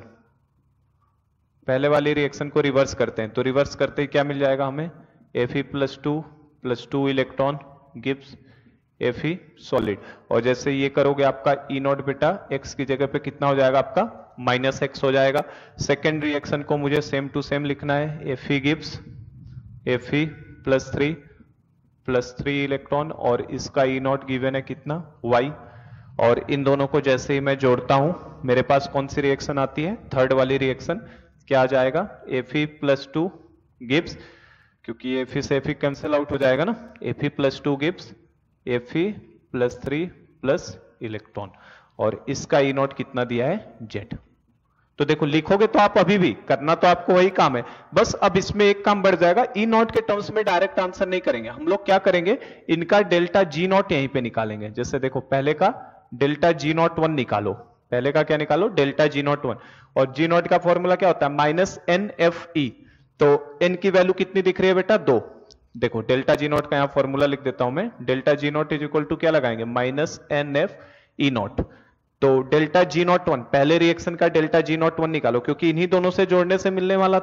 पहले वाली रिएक्शन को रिवर्स करते हैं, तो रिवर्स करते ही क्या मिल जाएगा हमें, F E plus two plus two electron gives F E solid. और जैसे ये करोगे आपका ई नॉट बेटा एक्स की जगह पे कितना हो जाएगा आपका, माइनस एक्स हो जाएगा। सेकेंड रिएक्शन को मुझे सेम टू सेम लिखना है, F E gives F E plus three plus three electron, और इसका ई नॉट गिवन है कितना, वाई। और इन दोनों को जैसे ही मैं जोड़ता हूं, मेरे पास कौन सी रिएक्शन आती है, थर्ड वाली रिएक्शन। क्या आ जाएगा, F E plus two gives, क्योंकि एफ ई से एफ ई कैंसिल आउट हो जाएगा ना, F E plus two gives F E plus three plus electron, और इसका ई नॉट कितना दिया है, जेड। तो देखो लिखोगे तो आप अभी भी करना तो आपको वही काम है, बस अब इसमें एक काम बढ़ जाएगा, ई नॉट के टर्म्स में डायरेक्ट आंसर नहीं करेंगे हम लोग। क्या करेंगे, इनका डेल्टा जी नॉट यहीं पे निकालेंगे। जैसे देखो पहले का डेल्टा जी नॉट वन निकालो, पहले का क्या निकालो, डेल्टा जी नॉट वन, और जी नॉट का फॉर्मूला क्या होता है, माइनस एन एफ ई। तो एन की वैल्यू कितनी दिख रही है बेटा, दो। देखो डेल्टा जी नॉट का यहां फॉर्मूला लिख देता हूं मैं, delta G nought is equal to क्या लगाएंगे, minus N F E nought. तो डेल्टा जी नॉट वन, पहले रिएक्शन का डेल्टा जी नॉट वन निकालो, क्योंकि इन्हीं दोनों से जोड़ने से मिलने वाला था।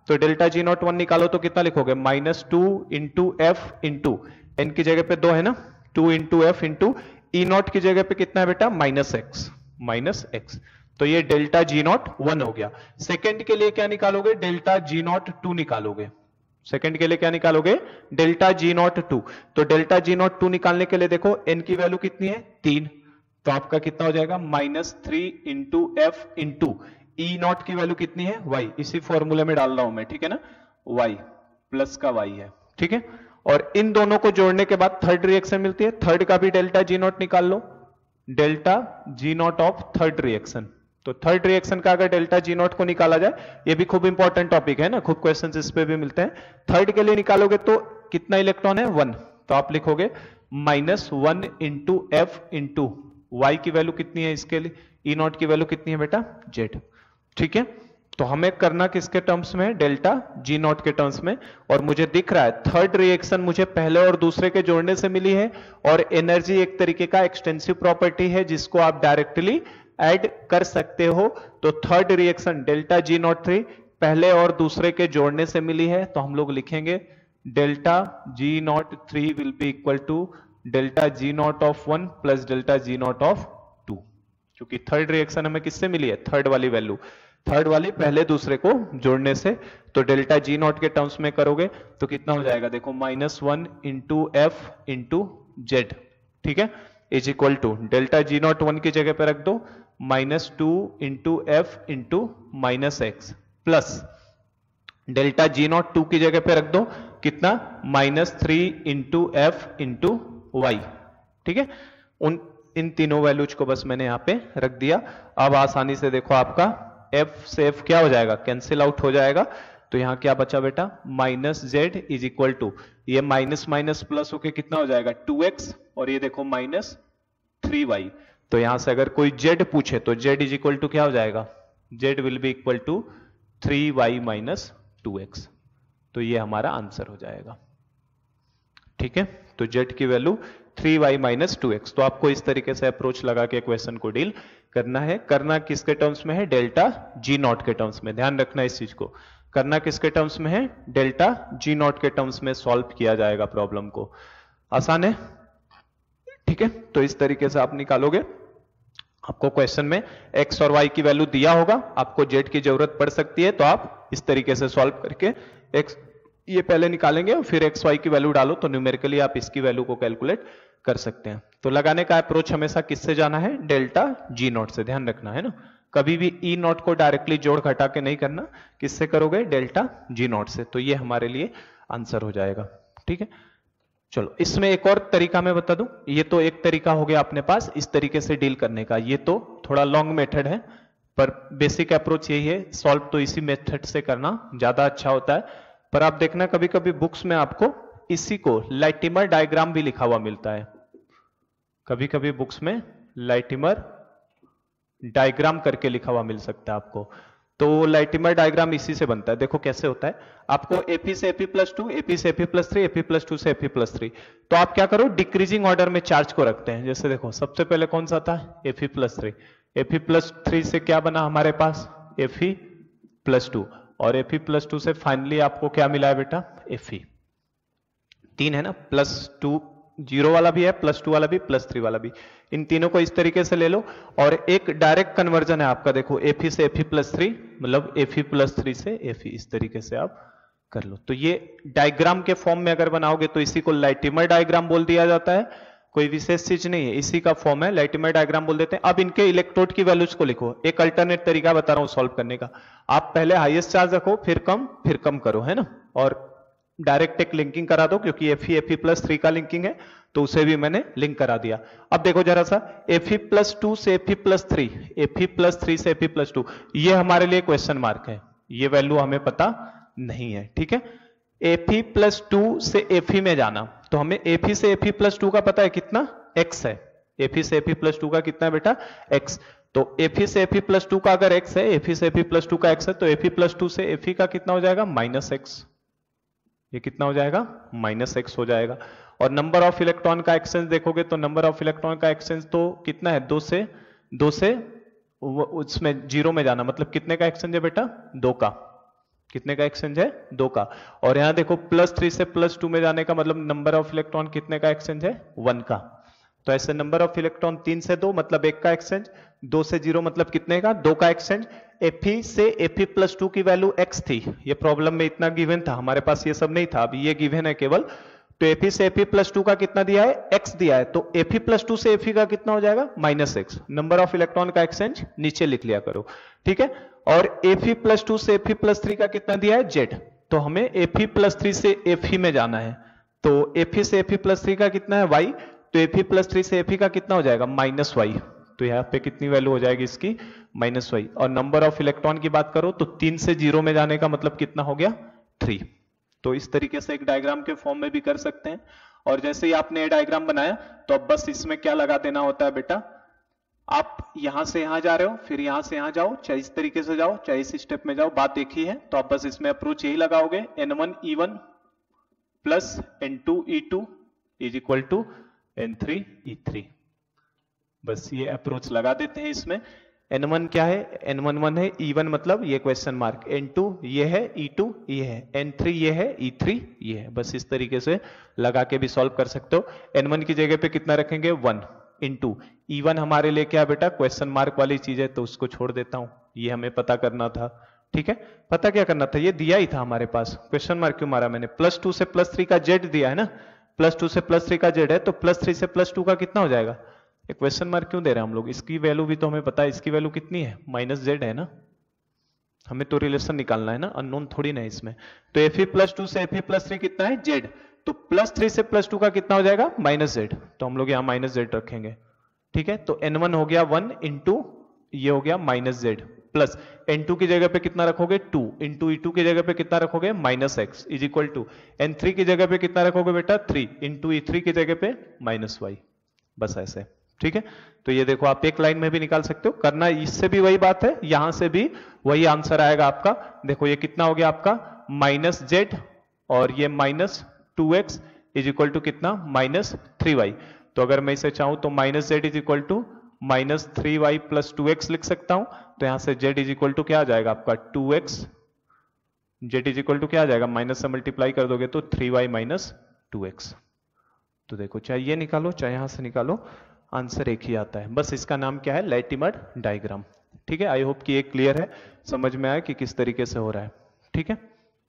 तो डेल्टा जी नॉट वन निकालो तो कितना लिखोगे, minus two into F into N की जगह पे दो है ना, two into F into E not की जगह पे कितना है बेटा, माइनस एक्स, माइनस एक्स। तो ये डेल्टा जी नॉट वन हो गया। सेकंड के लिए क्या निकालोगे, डेल्टा जी नॉट टू निकालोगे। सेकंड के लिए क्या निकालोगे, डेल्टा जी नॉट टू। तो डेल्टा जी नॉट टू निकालने के लिए देखो एन की वैल्यू कितनी है, तीन, तो आपका कितना हो जाएगा, minus three into F into E not की वैल्यू कितनी है, वाई, इसी फॉर्मूले में डाल रहा हूं मैं, ठीक है ना, वाई प्लस का वाई है, ठीक है। और इन दोनों को जोड़ने के बाद थर्ड रिएक्शन मिलती है, थर्ड का भी डेल्टा जी नॉट निकाल लो, delta G nought of third reaction. तो थर्ड रिएक्शन का अगर डेल्टा जी नॉट को निकाला जाए, ये भी खूब इंपॉर्टेंट टॉपिक है ना, खूब क्वेश्चंस इस पे भी मिलते हैं। थर्ड के लिए निकालोगे तो कितना इलेक्ट्रॉन है, वन, तो आप लिखोगे minus one into F into Y की वैल्यू कितनी है इसके लिए, ई नॉट की वैल्यू कितनी है बेटा, जेड, ठीक है। तो हमें करना किसके टर्म्स में, डेल्टा जी नॉट के टर्म्स में। और मुझे दिख रहा है थर्ड रिएक्शन मुझे पहले और दूसरे के जोड़ने से मिली है, और एनर्जी एक तरीके का एक्सटेंसिव प्रॉपर्टी है जिसको आप डायरेक्टली ऐड कर सकते हो। तो third reaction delta G not three पहले और दूसरे के जोड़ने से मिली है, तो हम लोग लिखेंगे delta G not three will be equal to delta G nought of one plus delta G nought of two, क्योंकि थर्ड रिएक्शन हमें किससे मिली है, थर्ड वाली वैल्यू, थर्ड वाली पहले दूसरे को जोड़ने से। तो डेल्टा जी नॉट के टर्म्स में करोगे तो कितना हो जाएगा, देखो minus one into F into Z, ठीक है, is equal to delta G not one की जगह पे रख दो minus two into F into minus x plus delta G not two की जगह पे रख दो कितना, minus three into F into Y, ठीक है। उन इन तीनों वैल्यूज को बस मैंने यहां पे रख दिया। अब आसानी से देखो आपका f से f क्या हो जाएगा, कैंसिल आउट हो जाएगा। तो यहां क्या बचा बेटा, minus Z is equal to, ये माइनस माइनस प्लस होके कितना हो जाएगा, टू एक्स, और ये देखो माइनस थ्री वाई। तो यहां से अगर कोई z पूछे तो z इज इक्वल टू क्या हो जाएगा, z will be equal to three Y minus two x. तो ये हमारा आंसर हो जाएगा, ठीक है। तो z की value three Y minus two x. तो आपको इस तरीके से अप्रोच लगा के क्वेश्चन को डील करना है। करना किसके टर्म्स में है, डेल्टा जी नॉट के टर्म्स में, ध्यान रखना इस चीज को। करना किसके टर्म्स में है, डेल्टा जी नॉट के टर्म्स में सॉल्व किया जाएगा प्रॉब्लम को। आसान है, ठीक है। तो इस तरीके से आप निकालोगे। आपको क्वेश्चन में x और y की वैल्यू दिया होगा, आपको z की जरूरत पड़ सकती है, तो आप इस तरीके से सॉल्व करके x ये पहले निकालेंगे और फिर एक्स वाई की वैल्यू डालो, तो न्यूमेरिकली आप इसकी वैल्यू को कैलकुलेट कर सकते हैं। तो लगाने का अप्रोच हमेशा किससे जाना है, डेल्टा जी नॉट से, ध्यान रखना है ना। कभी भी ई नॉट को डायरेक्टली जोड़ घटा के नहीं करना, किससे करोगे, डेल्टा जी नॉट से। तो ये हमारे लिए आंसर हो जाएगा, ठीक है। चलो इसमें एक और तरीका मैं बता दूं। ये तो एक तरीका हो गया अपने पास इस तरीके से डील करने का, ये तो थोड़ा लॉन्ग मेथड है, पर बेसिक अप्रोच यही है। सॉल्व तो इसी मेथड से करना ज्यादा अच्छा होता है। पर आप देखना कभी कभी बुक्स में आपको इसी को लाइटिमर डायग्राम भी लिखा हुआ मिलता है। कभी कभी बुक्स में लाइटिमर डायग्राम करके लिखा हुआ मिल सकता है आपको। तो लाइटिमर डायग्राम इसी से बनता है। देखो कैसे होता है, आपको एपी से एपी प्लस टू, एपी से F E plus three, F E plus two से एपी प्लस थ्री। तो आप क्या करो, डिक्रीजिंग ऑर्डर में चार्ज को रखते हैं। जैसे देखो सबसे पहले कौन सा था, F E plus three. F E plus three से क्या बना हमारे पास, एफी प्लस टू, और एफी प्लस टू से फाइनली आपको क्या मिला है बेटा, एफी। तीन है ना, प्लस टू जीरो वाला भी है, प्लस टू वाला भी, प्लस थ्री वाला भी। इन तीनों को इस तरीके से ले लो। और एक डायरेक्ट कन्वर्जन है आपका, देखो एफी से एफी प्लस थ्री, मतलब एफी प्लस थ्री से एफी, इस तरीके से आप कर लो। तो ये डायग्राम के फॉर्म में अगर बनाओगे तो इसी को लाइटिमर डायग्राम बोल दिया जाता है। कोई विशेष चीज नहीं है, इसी का फॉर्म है, लाइटिमर डायग्राम बोल देते हैं। अब इनके इलेक्ट्रोड की वैल्यूज को लिखो। एक अल्टरनेट तरीका बता रहा हूं सॉल्व करने का। आप पहले हाईएस्ट चार्ज रखो, फिर कम, फिर कम करो, है ना। और डायरेक्ट एक लिंकिंग करा दो, क्योंकि एफी एफी प्लस थ्री का लिंकिंग है, तो उसे भी मैंने लिंक करा दिया। अब देखो जरा सा, एफी प्लस टू से F E plus three, F E plus three से एफी प्लस टू, ये हमारे लिए क्वेश्चन मार्क है, ये वैल्यू हमें पता नहीं है, ठीक है। एफी प्लस टू से एफी में जाना, तो हमें एफी से एफी प्लस टू का पता है कितना, एक्स है। एफी से एफी प्लस टू का कितना है बेटा, एक्स। तो एफी से एफी प्लस टू का अगर एक्स है, एफी से एफी प्लस टू का एक्स है, तो एफी प्लस टू से एफी का कितना हो जाएगा, माइनस एक्स। ये कितना हो जाएगा, माइनस एक्स हो जाएगा। और नंबर ऑफ इलेक्ट्रॉन का एक्सचेंज देखोगे तो नंबर ऑफ इलेक्ट्रॉन का एक्सचेंज तो कितना है, दो से दो से उसमें जीरो में जाना, मतलब कितने का एक्सचेंज है बेटा, दो का। कितने का एक्सचेंज है? दो का। और यहां देखो प्लस थ्री से प्लस टू में जाने का मतलब नंबर ऑफ इलेक्ट्रॉन कितने का एक्सचेंज है? वन का। तो ऐसे नंबर ऑफ इलेक्ट्रॉन तीन से दो मतलब एक का एक्सचेंज, दो से जीरो मतलब कितने का? दो का एक्सचेंज। Fe से Fe प्लस टू की वैल्यू x थी, ये प्रॉब्लम में इतना गिवन था, हमारे पास ये सब नहीं था, अभी ये गिवन है केवल। तो Fe से Fe प्लस टू का कितना दिया है? x दिया है, तो Fe प्लस टू से Fe का कितना हो जाएगा? Minus x. Number of electron का एक्सचेंज नीचे लिख लिया करो, ठीक है। और Fe प्लस टू से Fe प्लस थ्री का कितना दिया है? Z। तो हमें Fe प्लस थ्री से Fe में जाना है, तो Fe से Fe प्लस थ्री का कितना है? y। तो Fe प्लस थ्री से Fe का कितना हो जाएगा? Minus y. तो यहाँ पे कितनी वैल्यू हो जाएगी इसकी? Minus y. और नंबर ऑफ इलेक्ट्रॉन की बात करो तो तीन से जीरो में जाने का मतलब कितना हो गया? थ्री। तो इस तरीके से एक डायग्राम के फॉर्म में भी कर सकते हैं। और जैसे ही आपने ये डायग्राम बनाया तो अब बस इसमें क्या लगा देना होता है बेटा, आप यहां से यहां जा रहे हो, फिर यहां से यहां जाओ, चाहे इस तरीके से जाओ चाहे इस स्टेप में जाओ, बात एक ही है। तो आप बस इसमें अप्रोच यही लगाओगे, n one E one plus N two E two is equal to N three E three. बस ये अप्रोच लगा देते हैं इसमें। एन वन क्या है? एन वन वन है, ई वन मतलब ये क्वेश्चन मार्क, एन टू ये है, ई टू ये है, एन थ्री ये है, ई थ्री ये है। बस इस तरीके से लगा के भी सॉल्व कर सकते हो। एन वन की जगह पे कितना रखेंगे? वन इंटू ई वन हमारे लिए क्या बेटा? क्वेश्चन मार्क वाली चीज है, तो उसको छोड़ देता हूं, ये हमें पता करना था, ठीक है। पता क्या करना था? ये दिया ही था हमारे पास, क्वेश्चन मार्क क्यों मारा मैंने? प्लस टू से प्लस थ्री का जेड दिया है ना, प्लस टू से प्लस थ्री का जेड है, तो प्लस थ्री से प्लस टू का कितना हो जाएगा? एक क्वेश्चन मार्क क्यों दे रहे हैं हम लोग? इसकी वैल्यू भी तो हमें पता है, इसकी वैल्यू कितनी है? माइनस जेड है ना, हमें तो रिलेशन निकालना है ना, अननोन थोड़ी ना इसमें। तो Fe प्लस टू से Fe प्लस थ्री कितना है? जेड। तो प्लस थ्री से प्लस टू का कितना हो जाएगा? Minus z. तो हम लोग यहाँ माइनस जेड रखेंगे, ठीक है। तो एन वन हो गया वन इंटू ये हो गया minus z, plus N two की जगह पे कितना रखोगे? टू इंटू ई टू की जगह पे कितना रखोगे? Minus x is equal to N three की जगह पे कितना रखोगे बेटा? थ्री इंटू ई थ्री की जगह पे माइनस वाई। बस ऐसे, ठीक है। तो ये देखो आप एक लाइन में भी निकाल सकते हो, करना इससे भी वही बात है, यहां से भी वही आंसर आएगा आपका। देखो ये कितना हो गया आपका? माइनस जेड और ये minus two x is equal to कितना? Minus three y. तो अगर मैं इसे चाहूं तो minus Z is equal to minus three y plus two x लिख सकता हूं। तो यहां से जेड इज इक्वल टू क्या आ जाएगा आपका? Two x. Z is equal to क्या आ जाएगा? माइनस से मल्टीप्लाई कर दोगे तो three Y minus two x. तो देखो चाहे ये निकालो चाहे यहां से निकालो, आंसर एक ही आता है। बस इसका नाम क्या है? लैटिमर डायग्राम, ठीक है। आई होप कि ये क्लियर है, समझ में आया कि किस तरीके से हो रहा है, ठीक है।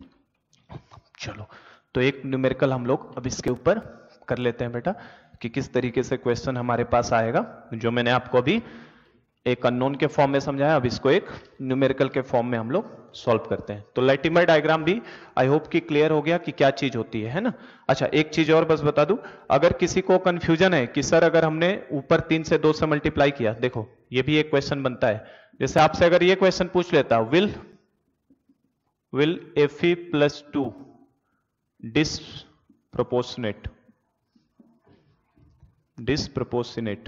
चलो तो एक न्यूमेरिकल हम लोग अब इसके ऊपर कर लेते हैं बेटा, कि किस तरीके से क्वेश्चन हमारे पास आएगा। जो मैंने आपको अभी एक अननोन के फॉर्म में समझाया, अब इसको एक न्यूमेरिकल के फॉर्म में हम लोग सॉल्व करते हैं। तो लैटिमर डायग्राम भी आई होप कि क्लियर हो गया कि क्या चीज होती है, है ना। अच्छा एक चीज और बस बता दूं, अगर किसी को कंफ्यूजन है कि सर अगर हमने ऊपर तीन से दो से मल्टीप्लाई किया, देखो ये भी एक क्वेश्चन बनता है। जैसे आपसे अगर ये क्वेश्चन पूछ लेता, will will Fe plus two disproportionate disproportionate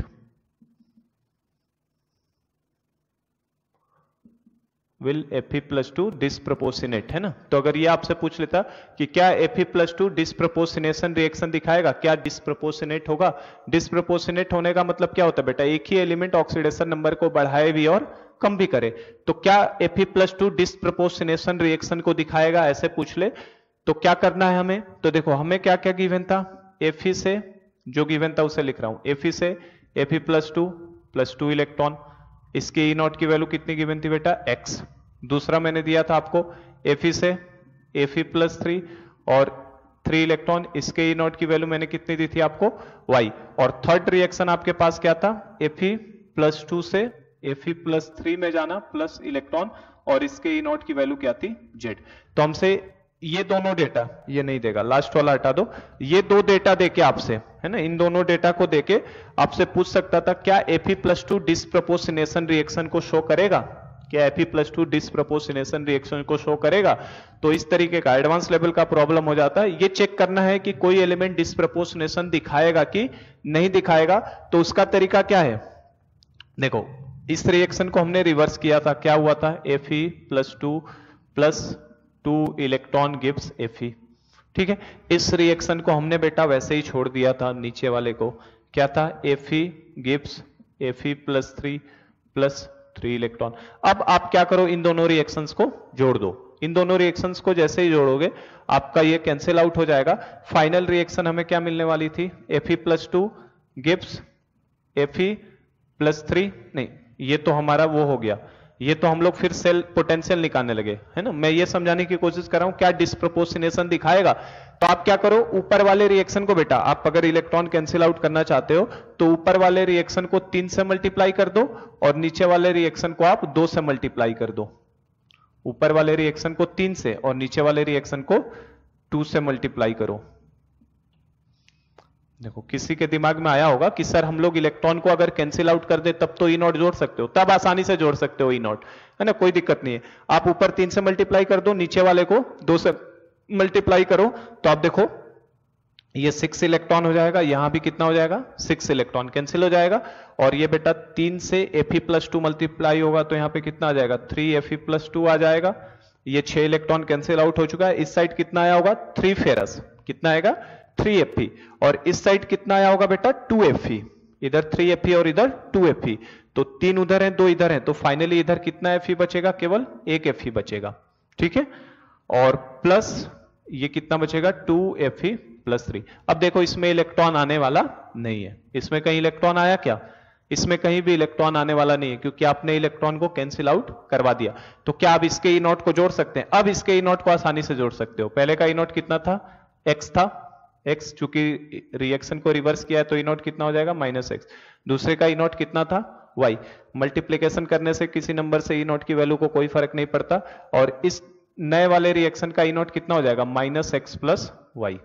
will Fe plus two disproportionate, है ना। तो अगर ये आपसे पूछ लेता कि क्या Fe plus two disproportionation reaction दिखाएगा, क्या डिसप्रोपोर्शनेट होगा? डिसप्रोपोर्शनेट होने का मतलब क्या होता है बेटा? एक ही एलिमेंट ऑक्सीडेशन नंबर को बढ़ाए भी और कम भी करे। तो क्या Fe plus two disproportionation reaction को दिखाएगा, ऐसे पूछ ले तो क्या करना है हमें? तो देखो हमें क्या क्या गिवन था, Fe से जो गिवन था उसे लिख रहा हूं, Fe से Fe plus two plus two electron, इसके ई नॉट की वैल्यू कितनी गिवन थी बेटा? x। दूसरा मैंने दिया था आपको Fe से Fe प्लस थ्री और थ्री इलेक्ट्रॉन, इसके ई नॉट की वैल्यू मैंने कितनी दी थी आपको? y। और थर्ड रिएक्शन आपके पास क्या था? Fe प्लस टू से Fe प्लस थ्री में जाना प्लस इलेक्ट्रॉन, और इसके ई नॉट की वैल्यू क्या थी? z। तो हमसे ये दोनों डेटा, ये नहीं देगा, लास्ट वाला हटा दो, ये दो डेटा देके आपसे, है ना, इन दोनों डेटा को देके आपसे पूछ सकता था क्या Fe plus two disproportionation reaction को शो करेगा, क्या Fe plus two disproportionation reaction को शो करेगा। तो इस तरीके का एडवांस लेवल का प्रॉब्लम हो जाता है। ये चेक करना है कि कोई एलिमेंट डिसप्रोपोर्शनेशन दिखाएगा कि नहीं दिखाएगा। तो उसका तरीका क्या है? देखो इस रिएक्शन को हमने रिवर्स किया था, क्या हुआ था? Fe plus two plus two electron gives Fe, ठीक है। इस रिएक्शन को हमने बेटा वैसे ही छोड़ दिया था, नीचे वाले को क्या था? Fe gives Fe plus three plus three electron. अब आप क्या करो, इन दोनों रिएक्शंस को जोड़ दो। इन दोनों रिएक्शंस को जैसे ही जोड़ोगे आपका ये कैंसिल आउट हो जाएगा। फाइनल रिएक्शन हमें क्या मिलने वाली थी? Fe plus two gives Fe plus three. नहीं, ये तो हमारा वो हो गया, ये तो हम लोग फिर सेल पोटेंशियल निकालने लगे, है ना। मैं ये समझाने की कोशिश कर रहा हूं क्या डिस्प्रोपोर्शनेशन दिखाएगा। तो आप क्या करो, ऊपर वाले रिएक्शन को बेटा, आप अगर इलेक्ट्रॉन कैंसिल आउट करना चाहते हो तो ऊपर वाले रिएक्शन को तीन से मल्टीप्लाई कर दो और नीचे वाले रिएक्शन को आप दो से मल्टीप्लाई कर दो। ऊपर वाले रिएक्शन को तीन से और नीचे वाले रिएक्शन को टू से मल्टीप्लाई करो। देखो किसी के दिमाग में आया होगा कि सर हम लोग इलेक्ट्रॉन को अगर कैंसिल आउट कर दे तब तो ई नॉट जोड़ सकते हो, तब आसानी से जोड़ सकते हो ई नॉट, है ना, कोई दिक्कत नहीं है। आप ऊपर तीन से मल्टीप्लाई कर दो, नीचे वाले को दो से मल्टीप्लाई करो, तो आप देखो ये सिक्स इलेक्ट्रॉन हो जाएगा, यहां भी कितना हो जाएगा? सिक्स इलेक्ट्रॉन कैंसिल हो जाएगा। और ये बेटा तीन से Fe प्लस टू मल्टीप्लाई होगा तो यहां पे कितना आ जाएगा? थ्री Fe प्लस टू आ जाएगा। ये छह इलेक्ट्रॉन कैंसिल आउट हो चुका है। इस साइड कितना आया होगा? थ्री फेरस, कितना आएगा? Three Fe। और इस साइड कितना आया होगा बेटा? Two Fe। इधर थ्री Fe और इधर टू Fe, तो तीन उधर है दो इधर है, तो फाइनली इधर कितना Fe बचेगा? केवल एक Fe बचेगा, ठीक है। और प्लस ये कितना बचेगा? Two Fe plus three. अब देखो इसमें इलेक्ट्रॉन आने वाला नहीं है, इसमें कहीं इलेक्ट्रॉन आया क्या? इसमें कहीं भी इलेक्ट्रॉन आने वाला नहीं है क्योंकि आपने इलेक्ट्रॉन को कैंसिल आउट करवा दिया। तो क्या आप इसके ई नॉट को जोड़ सकते हैं? अब इसके ई नॉट को आसानी से जोड़ सकते हो। पहले का ई नॉट कितना था? एक्स था, एक्स चूंकि रिएक्शन को रिवर्स किया है तो ई नॉट कितना हो जाएगा? Minus x. दूसरे का ई नॉट कितना था? वाई। मल्टीप्लीकेशन करने से किसी नंबर से ई नॉट की वैल्यू को कोई फर्क नहीं पड़ता। और इस नए वाले रिएक्शन का ई नॉट कितना हो जाएगा? Minus x plus y.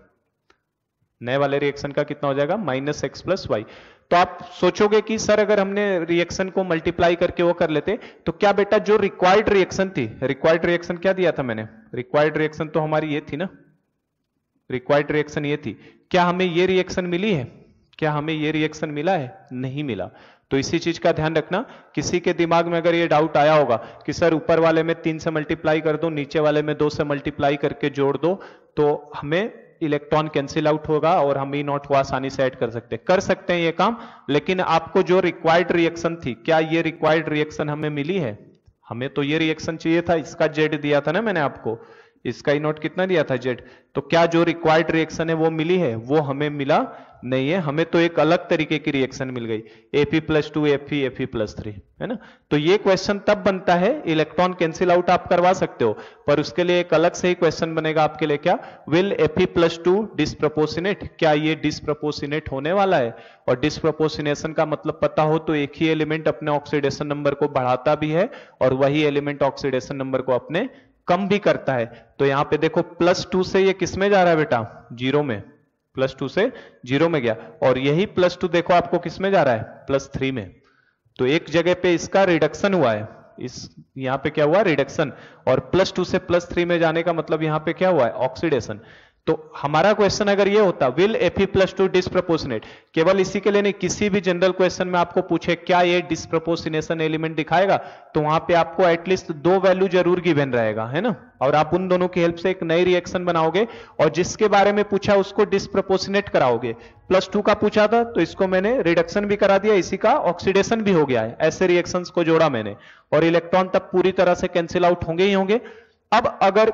नए वाले रिएक्शन का कितना हो जाएगा? Minus x plus y. तो आप सोचोगे कि सर अगर हमने रिएक्शन को मल्टीप्लाई करके वो कर लेते तो क्या बेटा जो रिक्वायर्ड रिएक्शन थी, रिक्वायर्ड रिएक्शन क्या दिया था मैंने? रिक्वायर्ड रिएक्शन तो हमारी ये थी ना, रिक्वायर्ड रिएक्शन ये थी। क्या हमें ये रिएक्शन मिली है? क्या हमें ये रिएक्शन मिला है? नहीं मिला। तो इसी चीज का ध्यान रखना। किसी के दिमाग में अगर ये डाउट आया होगा कि सर ऊपर वाले में तीन से मल्टीप्लाई कर दो, नीचे वाले में दो से मल्टीप्लाई करके जोड़ दो, तो हमें इलेक्ट्रॉन कैंसिल आउट होगा और हम ई नॉट को आसानी से ऐड कर सकते हैं। कर सकते हैं ये काम, लेकिन आपको जो रिक्वायर्ड रिएक्शन थी, क्या ये रिक्वायर्ड रिएक्शन हमें मिली है? हमें तो ये रिएक्शन चाहिए था, इसका जेड दिया था ना मैंने आपको, इसका ई नॉट कितना दिया था? जेड। तो क्या जो रिक्वायर्ड रिएक्शन है वो मिली है? वो हमें मिला नहीं है, हमें तो एक अलग तरीके की रिएक्शन मिल गई, Fe plus two Fe Fe plus three, है ना। तो ये क्वेश्चन तब बनता है, इलेक्ट्रॉन कैंसिल आउट आप करवा सकते हो, पर उसके लिए एक अलग से ही क्वेश्चन बनेगा आपके लिए। क्या? Will Fe plus two disproportionate? क्या ये डिस्प्रपोर्शनेट होने वाला है? और डिस्प्रपोर्शनेशन का मतलब पता हो तो एक ही एलिमेंट अपने ऑक्सीडेशन नंबर को बढ़ाता भी है और वही एलिमेंट ऑक्सीडेशन नंबर को अपने कम भी करता है। तो यहां पे देखो प्लस टू से ये किस में जा रहा है बेटा? जीरो में। प्लस टू से जीरो में गया, और यही प्लस टू देखो आपको किस में जा रहा है? प्लस थ्री में। तो एक जगह पे इसका रिडक्शन हुआ है, इस यहां पे क्या हुआ? रिडक्शन। और प्लस टू से प्लस थ्री में जाने का मतलब यहां पे क्या हुआ है? ऑक्सीडेशन। तो हमारा क्वेश्चन अगर ये होता will Fe plus two disproportionate, केवल इसी के लिए नहीं, किसी भी जनरल क्वेश्चन में आपको पूछे क्या ये डिस्प्रपोर्शनेशन एलिमेंट दिखाएगा, तो वहां पे आपको एटलीस्ट दो वैल्यू जरूर गिवन रहेगा, है ना। और आप उन दोनों की हेल्प से एक नई रिएक्शन बनाओगे और जिसके बारे में पूछा उसको डिस्प्रपोर्शनेट कराओगे। प्लस टू का पूछा था तो इसको मैंने रिडक्शन भी करा दिया, इसी का ऑक्सीडेशन भी हो गया है। ऐसे रिएक्शंस को जोड़ा मैंने, और इलेक्ट्रॉन तब पूरी तरह से कैंसिल आउट होंगे ही होंगे। अब अगर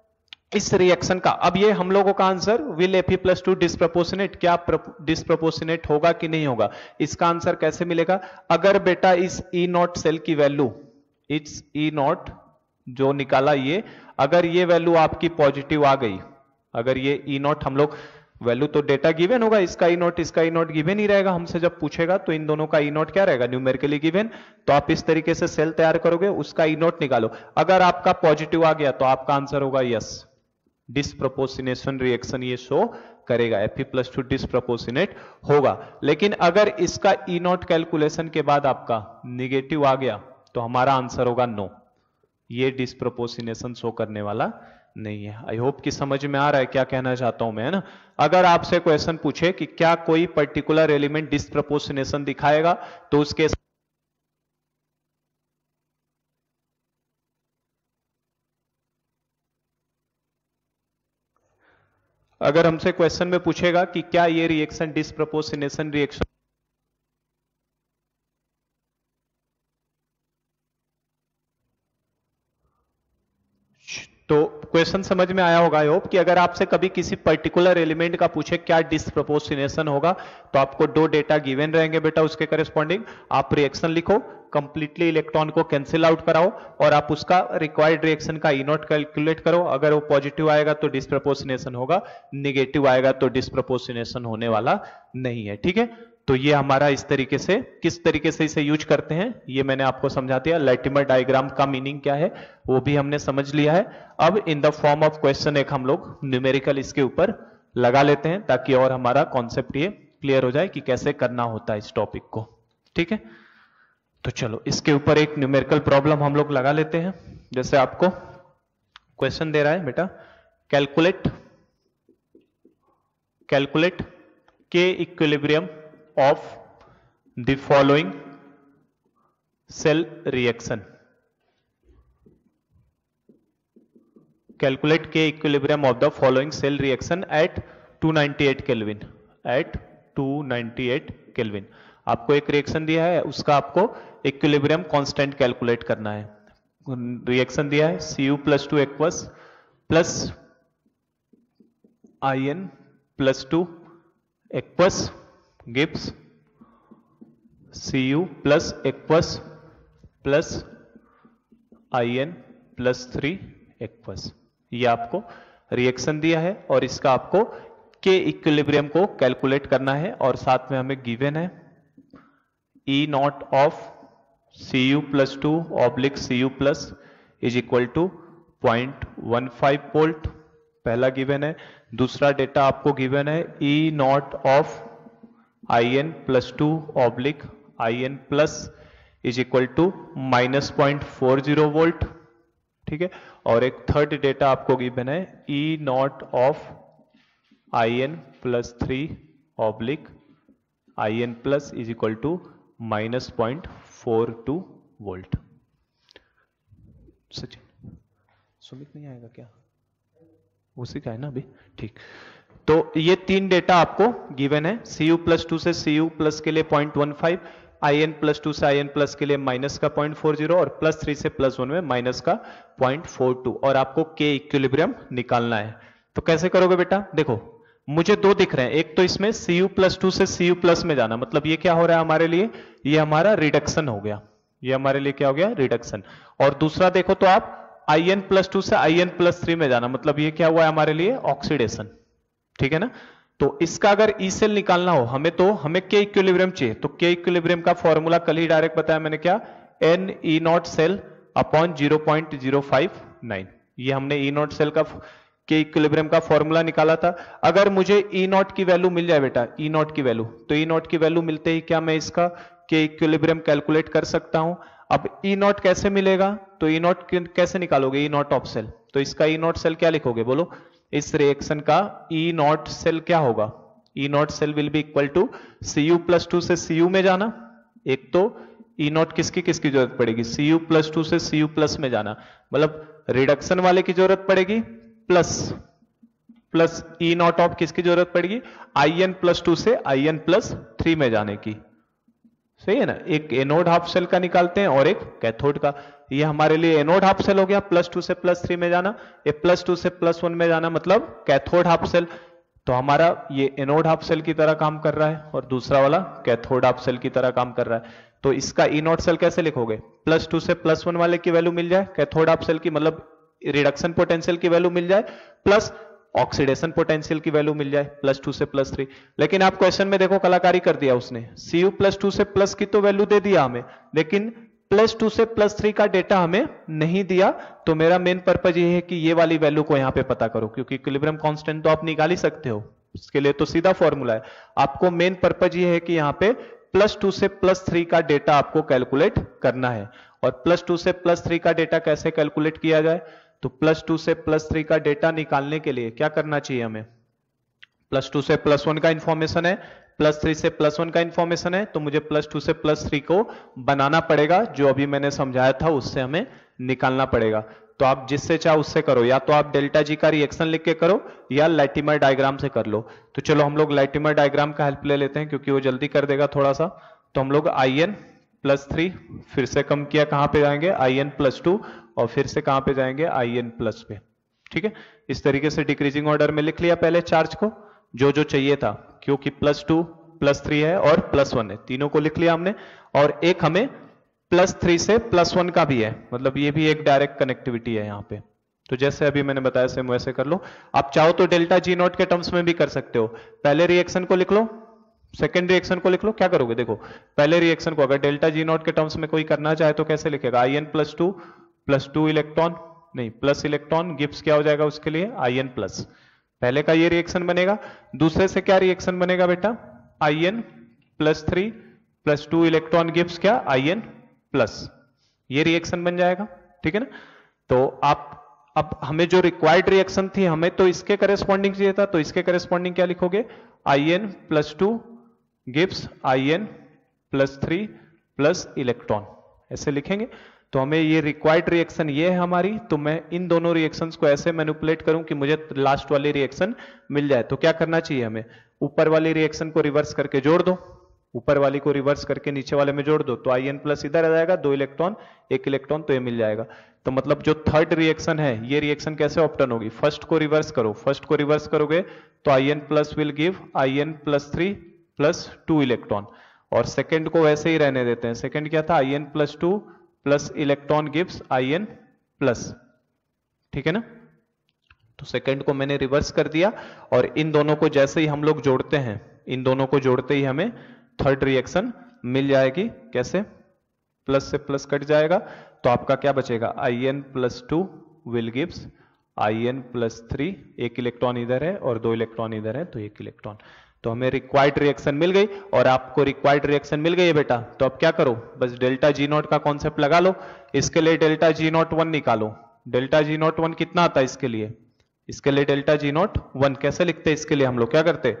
इस रिएक्शन का, अब ये हम लोगों का answer will Fe plus two disproportionate, क्या डिस्प्रपोर्शनेट होगा कि नहीं होगा, इसका आंसर कैसे मिलेगा? अगर बेटा इस ई नॉट सेल की वैल्यू, इट्स ई नॉट जो निकाला ये, अगर ये वैल्यू आपकी पॉजिटिव आ गई, अगर ये ई नॉट हम लोग वैल्यू तो डेटा गिवन होगा, इसका ई नॉट इसका ई नॉट गिवन ही रहेगा, हमसे जब पूछेगा तो इन दोनों का ई नॉट क्या रहेगा? Numerically given. तो आप इस तरीके से सेल तैयार करोगे, उसका ई नॉट निकालो। अगर आपका पॉजिटिव आ गया तो आपका आंसर होगा यस, डिस्प्रपोर्शनेशन रिएक्शन ये शो करेगा, Fe प्लस टू डिस्प्रपोर्शनेट होगा। लेकिन अगर इसका ई नॉट कैलकुलेशन के बाद आपका निगेटिव आ गया तो हमारा आंसर होगा नो, ये डिस्प्रपोर्शनेशन शो करने वाला नहीं है। आई होप कि समझ में आ रहा है क्या कहना चाहता हूं मैं, है ना। अगर आपसे क्वेश्चन पूछे कि क्या कोई पर्टिकुलर एलिमेंट डिस्प्रपोर्शनेशन दिखाएगा, तो उसके अगर हमसे क्वेश्चन में पूछेगा कि क्या ये रिएक्शन डिस्प्रपोर्शनेशन रिएक्शन, तो क्वेश्चन समझ में आया होगा आई होप कि अगर आपसे कभी किसी पर्टिकुलर एलिमेंट का पूछे क्या डिस्प्रपोर्शनेशन होगा, तो आपको दो डेटा गिवन रहेंगे बेटा, उसके करेस्पॉन्डिंग आप रिएक्शन लिखो, कंप्लीटली इलेक्ट्रॉन को कैंसिल आउट कराओ और आप उसका रिक्वायर्ड रिएक्शन का ई नॉट कैलकुलेट करो। अगर वो पॉजिटिव आएगा तो डिस्प्रपोर्शनेशन होगा, निगेटिव आएगा तो डिस्प्रपोर्शनेशन होने वाला नहीं है। ठीक है, तो ये हमारा इस तरीके से, किस तरीके से इसे यूज करते हैं ये मैंने आपको समझा दिया। लैटिमर डायग्राम का मीनिंग क्या है वो भी हमने समझ लिया है। अब in the form of question एक हम लोग न्यूमेरिकल इसके ऊपर लगा लेते हैं ताकि और हमारा कॉन्सेप्ट ये क्लियर हो जाए कि कैसे करना होता है इस टॉपिक को। ठीक है, तो चलो इसके ऊपर एक न्यूमेरिकल प्रॉब्लम हम लोग लगा लेते हैं। जैसे आपको क्वेश्चन दे रहा है बेटा, calculate calculate K equilibrium of the following cell reaction. Calculate K equilibrium of the following cell reaction at two ninety-eight Kelvin. At two ninety-eight Kelvin. आपको एक रिएक्शन दिया है, उसका आपको इक्विलिब्रियम कांस्टेंट कैलकुलेट करना है। रिएक्शन दिया है Cu plus two aqueous plus I N plus two aqueous gives Cu plus aqueous plus In plus three aqueous। ये आपको रिएक्शन दिया है और इसका आपको के इक्विलिब्रियम को कैलकुलेट करना है और साथ में हमें गिवन है E not of Cu plus two oblique Cu plus is equal to point one five volt, पहला गिवन है। दूसरा डेटा आपको गिवन है E not of I N plus two oblique I N plus is equal to minus point four zero volt. ठीक है, और एक third data आपको गिवन है E not of I N plus three oblique I N plus is equal to minus point four two volt. Sachin Sumit नहीं आएगा क्या? उसी का है ना अभी? ठीक, तो ये तीन डेटा आपको गिवन है। Cu प्लस टू से Cu प्लस के लिए point one five, I N plus two से आई एन प्लस के लिए माइनस का पॉइंट फोर जीरो और प्लस थ्री से प्लस वन में माइनस का पॉइंट फोर टू, और आपको के इक्विलिब्रियम निकालना है। तो कैसे करोगे बेटा? देखो मुझे दो दिख रहे हैं, एक तो इसमें Cu प्लस टू से Cu प्लस में जाना, मतलब ये क्या हो रहा है हमारे लिए, ये हमारा रिडक्शन हो गया, ये हमारे लिए क्या हो गया, रिडक्शन। और दूसरा देखो तो आप आई एन प्लस टू से आई एन प्लस थ्री में जाना, मतलब ये क्या हुआ है हमारे लिए, ऑक्सीडेशन। ठीक है ना, तो इसका अगर ई सेल निकालना हो हमें, तो हमें के इक्विलिब्रियम चाहिए। तो के इक्विलिब्रियम का फॉर्मूला कल ही डायरेक्ट बताया मैंने, क्या, n E not cell upon zero point zero five nine. ये हमने ई नॉट सेल का के इक्विलिब्रियम का फॉर्मूला निकाला था। अगर मुझे ई नॉट की वैल्यू मिल जाए बेटा, ई नॉट की वैल्यू, तो ई नॉट की वैल्यू मिलते ही क्या मैं इसका के इक्विलिब्रियम कैलकुलेट कर सकता हूं। अब ई नॉट कैसे मिलेगा, तो ई नॉट कैसे निकालोगे, ई नॉट ऑफ सेल, तो इसका ई नॉट सेल क्या लिखोगे बोलो, इस रिएक्शन का ई नॉट सेल क्या होगा, E not cell will be equal to Cu plus two से Cu में जाना, एक तो ई नॉट किसकी किसकी जरूरत पड़ेगी, Cu प्लस टू से Cu प्लस में जाना, मतलब रिडक्शन वाले की जरूरत पड़ेगी, plus plus E not of किसकी जरूरत पड़ेगी, आई एन प्लस टू से आई एन प्लस थ्री में जाने की। सही है ना, एक एनोड हाफ सेल का निकालते हैं और एक कैथोड का। ये हमारे लिए एनोड हाफ सेल हो गया, प्लस टू से प्लस थ्री में जाना, ये प्लस टू से प्लस वन में जाना, मतलब कैथोड हाफ सेल। तो हमारा ये एनोड हाफ सेल की तरह काम कर रहा है और दूसरा वाला कैथोड हाफ सेल की तरह काम कर रहा है। तो इसका ई नॉट सेल कैसे लिखोगे, प्लस टू से प्लस वन वाले की वैल्यू मिल जाए कैथोड हाफ सेल की, मतलब रिडक्शन पोटेंशियल की वैल्यू मिल जाए, प्लस ऑक्सीडेशन पोटेंशियल की वैल्यू मिल जाए प्लस टू से प्लस थ्री। लेकिन आप क्वेश्चन में देखो कलाकारी कर दिया उसने, Cu प्लस टू से प्लस की तो वैल्यू दे दिया हमें, लेकिन प्लस टू से प्लस थ्री का डेटा हमें नहीं दिया। तो मेरा मेन पर्पज ये है कि ये वाली वैल्यू को यहां पे पता करो, क्योंकि इक्विलिब्रियम कांस्टेंट तो आप निकाल ही सकते हो, इसके लिए तो सीधा फॉर्मूला है। आपको मेन पर्पज ये है कि यहाँ पे प्लस टू से प्लस थ्री का डेटा आपको कैलकुलेट करना है। और प्लस टू से प्लस थ्री का डेटा कैसे कैलकुलेट किया जाए, तो प्लस टू से प्लस थ्री का डेटा निकालने के लिए क्या करना चाहिए हमें, प्लस टू से प्लस वन का इंफॉर्मेशन है, प्लस थ्री से प्लस वन का इंफॉर्मेशन है, तो मुझे प्लस टू से प्लस थ्री को बनाना पड़ेगा, जो अभी मैंने समझाया था उससे हमें निकालना पड़ेगा। तो आप जिससे चाहो उससे करो, या तो आप डेल्टा जी का रिएक्शन लिख के करो या लैटिमर डायग्राम से कर लो। तो चलो हम लोग लैटिमर डायग्राम का हेल्प ले लेते हैं, क्योंकि वो जल्दी कर देगा थोड़ा सा। तो हम लोग आई एन प्लस थ्री, फिर से कम किया कहां पे जाएंगे, आई एन प्लस टू, और फिर से कहां पे जाएंगे, आई एन प्लस पे। ठीक है, इस तरीके से डिक्रीजिंग ऑर्डर में लिख लिया पहले चार्ज को, जो जो चाहिए था, क्योंकि प्लस टू प्लस थ्री है और प्लस वन है, तीनों को लिख लिया हमने। और एक हमें प्लस थ्री से प्लस वन का भी है, मतलब ये भी एक डायरेक्ट कनेक्टिविटी है यहाँ पे। तो जैसे अभी मैंने बताया सेम वैसे कर लो। आप चाहो तो डेल्टा जी नॉट के टर्म्स में भी कर सकते हो। पहले रिएक्शन को लिख लो, सेकेंड रिएक्शन को लिख लो। क्या करोगे, देखो पहले रिएक्शन को अगर डेल्टा जी नॉट के टर्म्स में कोई करना चाहे तो कैसे लिखेगा, I N plus two plus two electron, नहीं प्लस इलेक्ट्रॉन गिव्स क्या हो जाएगा उसके लिए, आई एन प्लस। पहले का ये रिएक्शन बनेगा। दूसरे से क्या रिएक्शन बनेगा बेटा, I N plus three plus two electron gives क्या, आई एन प्लस। ये रिएक्शन बन जाएगा, ठीक है ना। तो आप अब हमें जो रिक्वायर्ड रिएक्शन थी, हमें तो इसके करेस्पॉन्डिंग चाहिए था, तो इसके करेस्पॉन्डिंग क्या लिखोगे, I N plus two gives I N plus three plus electron, ऐसे लिखेंगे। तो हमें ये रिक्वायर्ड रिएक्शन ये है हमारी, तो मैं इन दोनों रिएक्शंस को ऐसे मैनिपुलेट करूं कि मुझे लास्ट वाली रिएक्शन मिल जाए। तो क्या करना चाहिए हमें, ऊपर वाली रिएक्शन को रिवर्स करके जोड़ दो, ऊपर वाली को रिवर्स करके नीचे वाले में जोड़ दो, तो आई एन प्लस इधर आ जाएगा, दो इलेक्ट्रॉन एक इलेक्ट्रॉन, तो ये मिल जाएगा। तो मतलब जो थर्ड रिएक्शन है, ये रिएक्शन कैसे ऑप्टन होगी, फर्स्ट को रिवर्स करो, फर्स्ट को रिवर्स करोगे तो I N plus will give I N plus three plus two electron, और सेकेंड को वैसे ही रहने देते हैं। सेकेंड क्या था, I N plus two plus electron gives I N plus, ठीक है ना। तो सेकेंड को मैंने रिवर्स कर दिया, और इन दोनों को जैसे ही हम लोग जोड़ते हैं, इन दोनों को जोड़ते ही हमें थर्ड रिएक्शन मिल जाएगी। कैसे, प्लस से प्लस कट जाएगा, तो आपका क्या बचेगा, I N plus two will gives I N plus three, एक इलेक्ट्रॉन इधर है और दो इलेक्ट्रॉन इधर है, तो एक इलेक्ट्रॉन। तो हमें रिक्वायर्ड रिएक्शन मिल गई, और आपको रिक्वायर्ड रिएक्शन मिल गई है बेटा। तो अब क्या करो, बस डेल्टा जी नॉट का कॉन्सेप्ट लगा लो। इसके लिए डेल्टा जी नॉट वन निकालो। डेल्टा जी नॉट वन कितना आता है इसके लिए, इसके लिए डेल्टा जी नॉट वन कैसे लिखते हैं, इसके लिए हम लोग क्या करते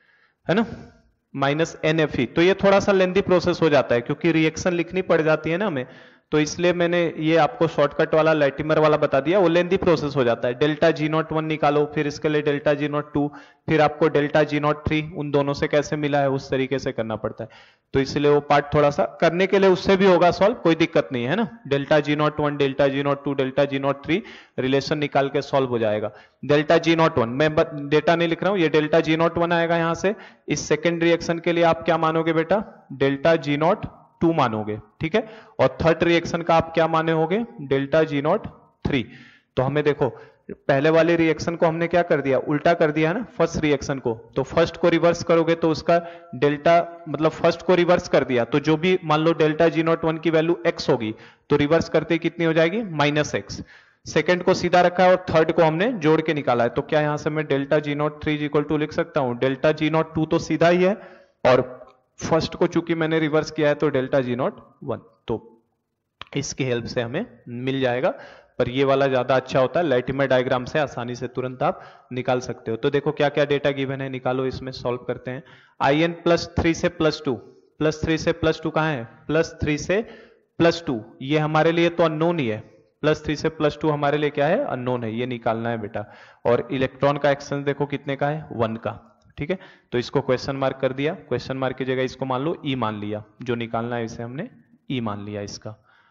है ना, माइनस एन एफ ई। तो ये थोड़ा सा लेंदी प्रोसेस हो जाता है, क्योंकि रिएक्शन लिखनी पड़ जाती है ना हमें, तो इसलिए मैंने ये आपको शॉर्टकट वाला लैटिमर वाला बता दिया, वो लेंदी प्रोसेस हो जाता है। डेल्टा जी नॉट वन निकालो, फिर इसके लिए डेल्टा जी नॉट टू, फिर आपको डेल्टा जी नॉट थ्री, उन दोनों से कैसे मिला है उस तरीके से करना पड़ता है। तो इसलिए वो पार्ट थोड़ा सा करने के लिए उससे भी होगा सॉल्व, कोई दिक्कत नहीं है ना। Delta G not one, delta G not two, delta G not three relation निकाल के सॉल्व हो जाएगा। डेल्टा जी नॉट वन मैं डेटा नहीं लिख रहा हूं, ये डेल्टा जी नॉट वन आएगा यहां से। इस सेकेंड रिएक्शन के लिए आप क्या मानोगे बेटा, डेल्टा जी नॉट टू मानोगे, ठीक है। और थर्ड रिएक्शन का आप क्या माने होगे, डेल्टा जी नॉट थ्री। तो हमें देखो पहले वाले रिएक्शन को हमने क्या कर दिया, उल्टा कर दिया है ना फर्स्ट रिएक्शन को। तो फर्स्ट को रिवर्स करोगे तो उसका डेल्टा, मतलब फर्स्ट को रिवर्स कर दिया, तो जो भी मान लो डेल्टा जी नॉट वन की वैल्यू एक्स होगी, तो रिवर्स करते कितनी हो जाएगी, माइनस एक्स। सेकेंड को सीधा रखा है और थर्ड को हमने जोड़ के निकाला है, तो क्या यहां से मैं delta G not three equal to लिख सकता हूं, डेल्टा जी नॉट टू तो सीधा ही है, और फर्स्ट को चूंकि मैंने रिवर्स किया है तो डेल्टा जी नॉट वन। तो इसकी हेल्प से हमें मिल जाएगा, पर ये वाला ज्यादा अच्छा होता है, लैटिमर डायग्राम से आसानी से तुरंत आप निकाल सकते हो। तो देखो क्या क्या डेटा गिवन है, निकालो, इसमें सॉल्व करते हैं। आई एन प्लस थ्री से प्लस टू, प्लस थ्री से प्लस टू कहां है, प्लस थ्री से प्लस टू, ये हमारे लिए तो अननोन ही है। प्लस थ्री से प्लस टू हमारे लिए क्या है, अननोन है, ये निकालना है बेटा। और इलेक्ट्रॉन का एक्सचेंज देखो कितने का है, वन का, ठीक है। तो इसको क्वेश्चन मार्क कर दिया, क्वेश्चन मार्क की जगह इसको मान लो ई मान लिया, जो निकालना है इसे हमने ई मान लिया इसका।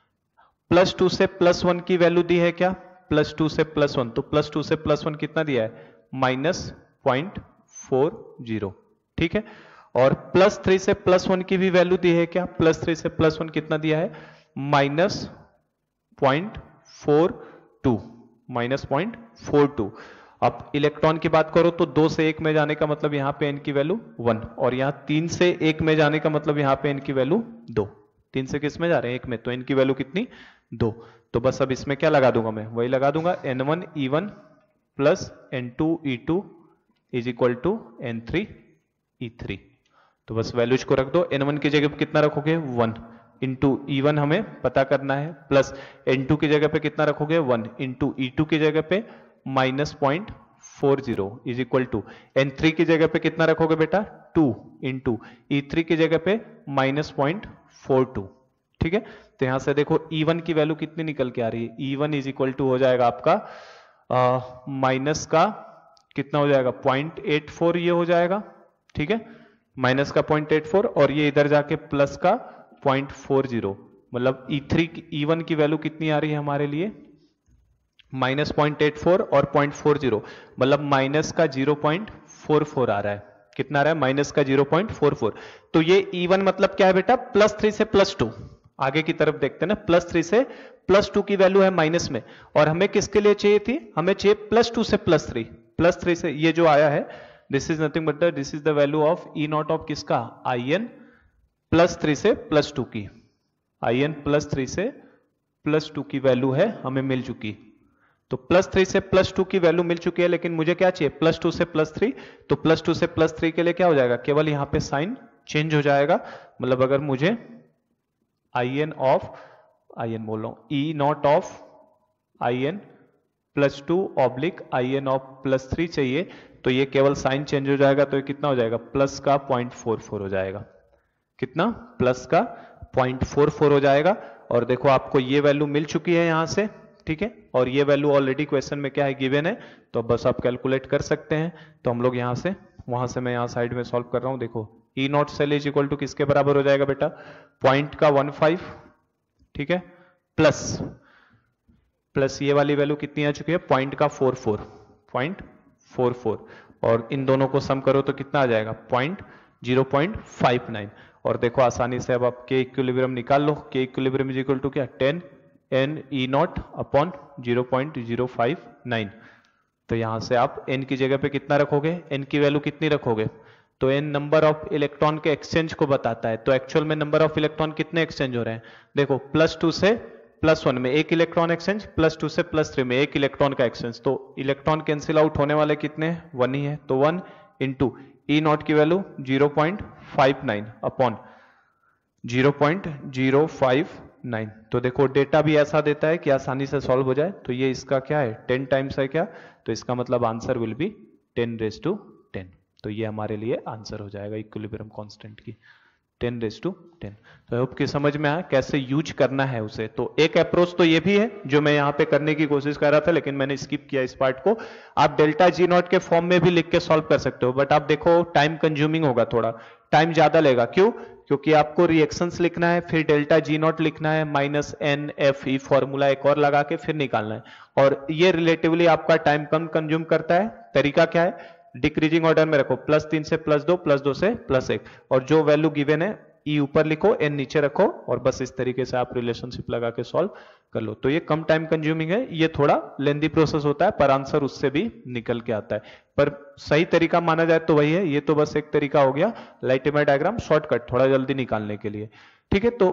प्लस टू से प्लस वन की वैल्यू दी है क्या, प्लस टू से प्लस वन, तो प्लस टू से प्लस वन कितना दिया है, माइनस पॉइंट फोर जीरो, ठीक है। और प्लस थ्री से प्लस वन की भी वैल्यू दी है क्या, प्लस थ्री से प्लस वन कितना दिया है, minus point four two, minus point four two. अब इलेक्ट्रॉन की बात करो तो दो से एक में जाने का मतलब यहां पे n की वैल्यू वन, और यहां तीन से एक में जाने का मतलब यहां पे n की वैल्यू दो। तीन से किस में जा रहे हैं, एक में, तो n की वैल्यू कितनी, दो। तो बस अब इसमें क्या लगा दूंगा मैं, वही लगा दूंगा N one E one plus N two E two is equal to N three E three. तो बस वैल्यूज को रख दो, एन वन की जगह पे कितना रखोगे, वन, इंटू ई वन हमें पता करना है, प्लस एन टू की जगह पे कितना रखोगे, वन, इंटू ई टू की जगह पे minus point four zero is equal to N three की जगह पे कितना रखोगे बेटा, टू, इंटू ई थ्री की जगह पे माइनस पॉइंट फोर टू, ठीक है। तो यहां से देखो ई वन की वैल्यू कितनी निकल के आ रही है, E one is equal to हो जाएगा आपका माइनस का कितना हो जाएगा, पॉइंट एट फोर ये हो जाएगा, ठीक है, माइनस का पॉइंट एट फोर, और ये इधर जाके प्लस का पॉइंट फोर जीरो, मतलब ई थ्री ई वन की वैल्यू कितनी आ रही है हमारे लिए, माइनस पॉइंट एट फोर और पॉइंट फोर जीरो, मतलब माइनस का जीरो पॉइंट फोर फोर आ रहा है। कितना आ रहा है? माइनस का जीरो पॉइंट फोर फोर। तो ये इवन मतलब क्या है बेटा? प्लस थ्री से प्लस टू। आगे की तरफ देखते हैं ना, प्लस थ्री से प्लस टू की वैल्यू है माइनस में, और हमें किसके लिए चाहिए थी? हमें चाहिए प्लस टू से प्लस थ्री। प्लस थ्री से ये जो आया है, this is nothing but this is the value of E not of किसका? आई एन प्लस थ्री से प्लस टू की। आई एन प्लस थ्री से प्लस टू की वैल्यू है हमें मिल चुकी। तो प्लस थ्री से प्लस टू की वैल्यू मिल चुकी है, लेकिन मुझे क्या चाहिए? प्लस टू से प्लस थ्री। तो प्लस टू से प्लस थ्री के लिए क्या हो जाएगा? केवल यहां पे साइन चेंज हो जाएगा। मतलब अगर मुझे I N of I N बोल रहा हूं E not of I N plus two oblique I N of plus three चाहिए, तो ये केवल साइन चेंज हो जाएगा। तो ये कितना हो जाएगा? प्लस का पॉइंट फोर फोर हो जाएगा। कितना? प्लस का पॉइंट फोर फोर हो जाएगा। और देखो आपको ये वैल्यू मिल चुकी है यहां से, ठीक है, और ये वैल्यू ऑलरेडी क्वेश्चन में क्या है? गिवन है। तो बस आप कैलकुलेट कर सकते हैं। तो हम लोग यहां से, वहां से मैं यहां साइड में सॉल्व कर रहा हूं। देखो E not cell is equal to किसके बराबर हो जाएगा बेटा? पॉइंट का वन फाइव, ठीक है, प्लस प्लस ये वाली वैल्यू कितनी आ चुकी है? पॉइंट का four four, point four four, और इन दोनों को सम करो तो कितना आ जाएगा? Point zero point five nine. और देखो आसानी से अब आप के इक्विलिब्रियम निकाल लो। K equilibrium is equal to क्या? Ten N E naught upon zero point zero five nine. तो यहां से आप एन की जगह पे कितना रखोगे? एन की वैल्यू कितनी रखोगे? तो एन नंबर ऑफ इलेक्ट्रॉन के एक्सचेंज को बताता है। तो एक्चुअल में नंबर ऑफ इलेक्ट्रॉन कितने एक्सचेंज हो रहे हैं? देखो प्लस टू से प्लस वन में एक इलेक्ट्रॉन एक्सचेंज, प्लस टू से प्लस थ्री में एक इलेक्ट्रॉन का एक्सचेंज। तो इलेक्ट्रॉन कैंसिल आउट होने वाले कितने? वन ही है। तो वन इंटू ई नॉट की value zero point five nine upon zero point zero five nine. तो देखो डेटा भी ऐसा देता है कि आसानी से सॉल्व हो जाए। तो ये इसका क्या है? टेन टाइम्स है क्या? तो इसका मतलब answer will be ten raise to ten. तो ये हमारे लिए आंसर हो जाएगा इक्विलिब्रियम कांस्टेंट की, टेन रेज टू टेन। तो आई होप कि समझ में आया कैसे यूज करना है उसे। तो एक अप्रोच तो ये भी है जो मैं यहाँ पे करने की कोशिश कर रहा था, लेकिन मैंने स्किप किया इस पार्ट को। आप डेल्टा जी नॉट के फॉर्म में भी लिख के सॉल्व कर सकते हो, बट आप देखो टाइम कंज्यूमिंग होगा, थोड़ा टाइम ज्यादा लेगा। क्यों? क्योंकि आपको रिएक्शंस लिखना है, फिर डेल्टा जी नॉट लिखना है, minus N F E formula एक और लगा के फिर निकालना है, और ये रिलेटिवली आपका टाइम कम कंज्यूम करता है। तरीका क्या है? डिक्रीजिंग ऑर्डर में रखो, प्लस तीन से प्लस दो, प्लस दो से प्लस एक, और जो वैल्यू गिवन है ई ऊपर लिखो, एन नीचे रखो, और बस इस तरीके से आप रिलेशनशिप लगा के सॉल्व कर लो। तो ये कम टाइम कंज्यूमिंग है, ये थोड़ा लेंदी प्रोसेस होता है, पर आंसर उससे भी निकल के आता है। पर सही तरीका माना जाए तो वही है। ये तो बस एक तरीका हो गया लाइटेमा डायग्राम शॉर्टकट, थोड़ा जल्दी निकालने के लिए, ठीक है। तो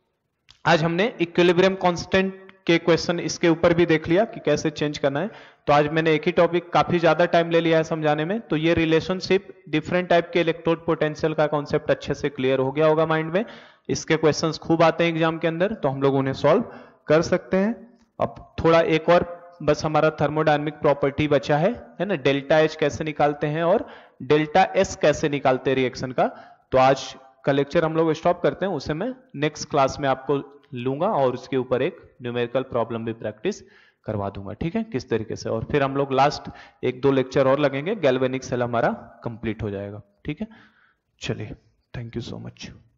आज हमने इक्विलिब्रियम कांस्टेंट के क्वेश्चन इसके ऊपर भी देख लिया कि कैसे चेंज करना है। तो आज मैंने एक ही टॉपिक काफी ज्यादा टाइम ले लिया है समझाने में। तो ये रिलेशनशिप डिफरेंट टाइप के इलेक्ट्रोड पोटेंशियल का कॉन्सेप्ट अच्छे से क्लियर हो गया होगा माइंड में। इसके क्वेश्चंस खूब आते हैं एग्जाम के अंदर, तो हम लोग उन्हें सॉल्व कर सकते हैं। अब थोड़ा एक और बस हमारा थर्मोडायनेमिक प्रॉपर्टी बचा है है ना, डेल्टा एच कैसे निकालते हैं और डेल्टा एस कैसे निकालते हैं रिएक्शन का। तो आज का लेक्चर हम लोग स्टॉप करते हैं, उसे मैं नेक्स्ट क्लास में आपको लूंगा और उसके ऊपर एक न्यूमेरिकल प्रॉब्लम भी प्रैक्टिस करवा दूंगा, ठीक है, किस तरीके से। और फिर हम लोग लास्ट एक दो लेक्चर और लगेंगे, गैल्वेनिक सेल हमारा कंप्लीट हो जाएगा, ठीक है। चलिए, थैंक यू सो मच।